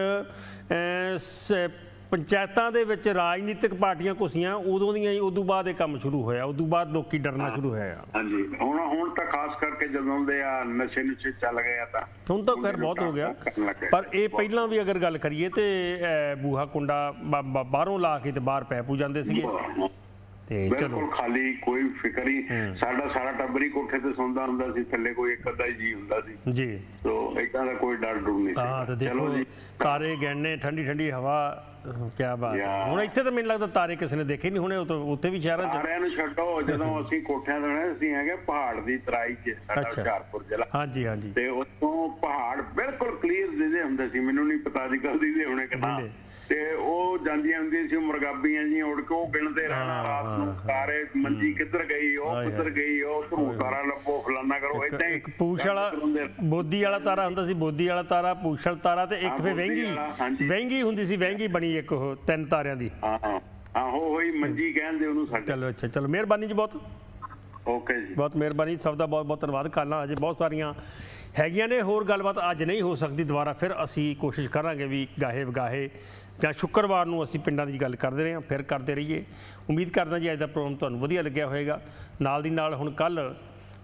Speaker 2: ਪੰਚਾਇਤਾਂ ਦੇ ਵਿੱਚ ਰਾਜਨੀਤਿਕ ਪਾਰਟੀਆਂ ਘੁਸੀਆਂ, ਉਦੋਂ ਦੀਆਂ ਹੀ, ਉਦੋਂ ਬਾਅਦ ਇਹ ਕੰਮ ਸ਼ੁਰੂ ਹੋਇਆ, ਉਦੋਂ ਬਾਅਦ ਲੋਕੀ ਡਰਨਾ ਸ਼ੁਰੂ ਹੋਇਆ। ਹਾਂਜੀ, ਹੁਣ ਤਾਂ ਖਾਸ ਕਰਕੇ ਜਦੋਂ ਦੇ ਆ ਨਸ਼ੇ ਚੱਲ ਗਏ ਆ, ਤਾਂ ਹੁਣ ਤਾਂ ਖੈਰ ਬਹੁਤ ਹੋ ਗਿਆ। ਪਰ ਇਹ ਪਹਿਲਾਂ ਵੀ ਅਗਰ ਗੱਲ ਕਰੀਏ ਤੇ ਬੂਹਾ ਕੁੰਡਾ ਬਾਹਰੋਂ ਲਾ ਕੇ ਤੇ ਬਾਹਰ ਪੈ ਪੂ ਜਾਂਦੇ ਸੀਗੇ, ਤੇ ਬਿਲਕੁਲ ਖਾਲੀ, ਕੋਈ ਫਿਕਰ ਹੀ। ਸਾਰਾ ਟੱਬਰ ਹੀ ਕੋਠੇ ਤੇ ਸੌਂਦਾ ਹੁੰਦਾ ਸੀ, ਥੱਲੇ ਕੋਈ ਇੱਕ ਅੱਧਾ ਜੀ ਹੁੰਦਾ ਸੀ ਜੀ। ਸੋ ਏਦਾਂ ਦਾ ਕੋਈ ਡਰ ਡਰ ਨਹੀਂ ਸੀ। ਹਾਂ, ਤੇ ਦੇਖੋ ਤਾਰੇ ਗਿਣਨੇ, ਠੰਡੀ ਹਵਾ, ਕਿਆ ਬਾਤ ਹੈ। ਹੁਣ ਇੱਥੇ ਤਾਂ ਮੈਨੂੰ ਲੱਗਦਾ ਤਾਰੇ ਕਿਸੇ ਨੇ ਦੇਖੇ ਨਹੀਂ ਹੋਣੇ, ਉੱਥੇ ਵੀ ਸ਼ਹਿਰਾਂ 'ਚ। ਤਾਰਿਆਂ ਨੂੰ ਛੱਡੋ, ਜਦੋਂ ਅਸੀਂ ਕੋਠਿਆਂ ਤੇ ਅਸੀਂ ਹੈਗੇ ਪਹਾੜ ਦੀ ਤਰਾਈ 'ਚ, ਸਾਡਾ ਹੁਸ਼ਿਆਰਪੁਰ ਜ਼ਿਲ੍ਹਾ। ਹਾਂਜੀ, ਤੇ ਉੱਥੋਂ ਪਹਾੜ ਬਿਲਕੁਲ ਕਲੀਅਰ ਦਿਖਦੇ ਹੁੰਦੇ ਸੀ। ਮੈਨੂੰ ਨਹੀਂ ਪਤਾ ਅੱਜ ਕੱਲ੍ਹ ਦਿਖਦੇ ਹੋਣੇ ਕਿੱਦਾਂ। ਤੇ ਉਹ ਜਾਂਦੀਆਂ ਹੁੰਦੀਆਂ ਸੀ ਮੁਰਗਾਬੀਆਂ ਜੀ ਉੜ ਕੇ, ਉਹ ਗਿਣਦੇ ਰਹਿਣਾ ਰਾਤ ਨੂੰ ਤਾਰੇ, ਮੰਜੀ ਕਿੱਧਰ ਗਈ, ਉਹ ਕਿੱਧਰ ਗਈ, ਉਹ ਧਰੂ ਤਾਰਾ ਲੱਭੋ, ਫਲਾਨਾ ਕਰੋ। ਏਦਾਂ ਹੀ ਪੂਛ ਵਾਲਾ, ਬੋਦੀ ਵਾਲਾ ਤਾਰਾ ਹੁੰਦਾ ਸੀ, ਬੋਦੀ ਵਾਲਾ ਤਾਰਾ, ਪੂਛ ਵਾਲਾ ਤਾਰਾ, ਤੇ ਇੱਕ ਫਿਰ ਵਹਿੰਗੀ ਹੁੰਦੀ ਸੀ, ਵਹਿੰਗੀ ਬਣੀ ਇੱਕ ਉਹ 3 ਤਾਰਿਆਂ ਦੀ। ਆਹੋ, ਹੋਈ ਮੰਜੀ ਕਹਿੰਦੇ ਉਹਨੂੰ ਸਾਡੇ। ਚਲੋ ਅੱਛਾ, ਚਲੋ ਮਿਹਰਬਾਨੀ ਜੀ, ਬਹੁਤ ਓਕੇ ਜੀ, ਬਹੁਤ ਮਿਹਰਬਾਨੀ। ਸਭ ਦਾ ਬਹੁਤ ਧੰਨਵਾਦ। ਕਾਲਾਂ ਅਜੇ ਬਹੁਤ ਸਾਰੀਆਂ ਹੈਗੀਆਂ ਨੇ, ਹੋਰ ਗੱਲਬਾਤ ਅੱਜ ਨਹੀਂ ਹੋ ਸਕਦੀ। ਦੁਬਾਰਾ ਫਿਰ ਅਸੀਂ ਕੋਸ਼ਿਸ਼ ਕਰਾਂਗੇ ਵੀ ਗਾਹੇ ਵਗਾਹੇ ਜਾਂ ਸ਼ੁੱਕਰਵਾਰ ਨੂੰ ਅਸੀਂ ਪਿੰਡਾਂ ਦੀ ਗੱਲ ਕਰਦੇ ਰਹੇ ਹਾਂ, ਫਿਰ ਕਰਦੇ ਰਹੀਏ। ਉਮੀਦ ਕਰਦਾ ਜੀ ਅੱਜ ਦਾ ਪ੍ਰੋਗਰਾਮ ਤੁਹਾਨੂੰ ਵਧੀਆ ਲੱਗਿਆ ਹੋਵੇਗਾ। ਨਾਲ ਦੀ ਨਾਲ ਹੁਣ ਕੱਲ੍ਹ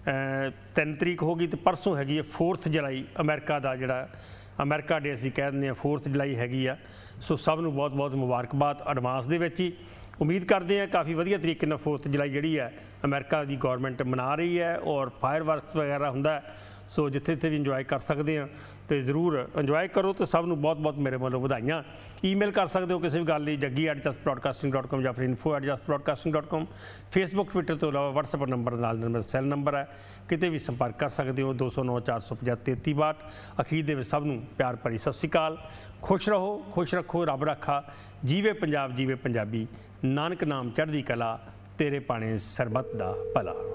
Speaker 1: 3 ਤਰੀਕ ਹੋ ਗਈ, तो परसों हैगी है 4 जुलाई अमेरिका का जोड़ा अमेरिका डे असीं कह दिंदे 4 जुलाई हैगी आ। सो सब नूं बहुत बहुत मुबारकबाद एडवांस दे विच ही। उम्मीद करते हैं काफ़ी वधिया तरीके नाल 4 जुलाई जिहड़ी है अमेरिका की गौरमेंट मना रही है और फायर वर्क्स वगैरह हुंदा है। सो जिथे जिथे भी इंजॉय कर सकते हैं तो ज़रूर इंजॉय करो। तो सब नूं बहुत बहुत मेरे वालों बधाइयां। ईमेल कर सकते हो किसी भी गल लई jaggi@justbroadcasting.com या फिर info@justbroadcasting.com। फेसबुक ट्विटर तो इलावा WhatsApp नंबर नाल मेरा सैल नंबर है, किते भी संपर्क कर सकते हो 209 450 3362। अखीर दे विच सब नूं प्यार भरी सत श्री अकाल। खुश रहो, खुश रखो, रब रखा। जीवे पंजाब, जीवे पंजाबी। नानक नाम चढ़दी कला, तेरे पाने सरबत दा भला।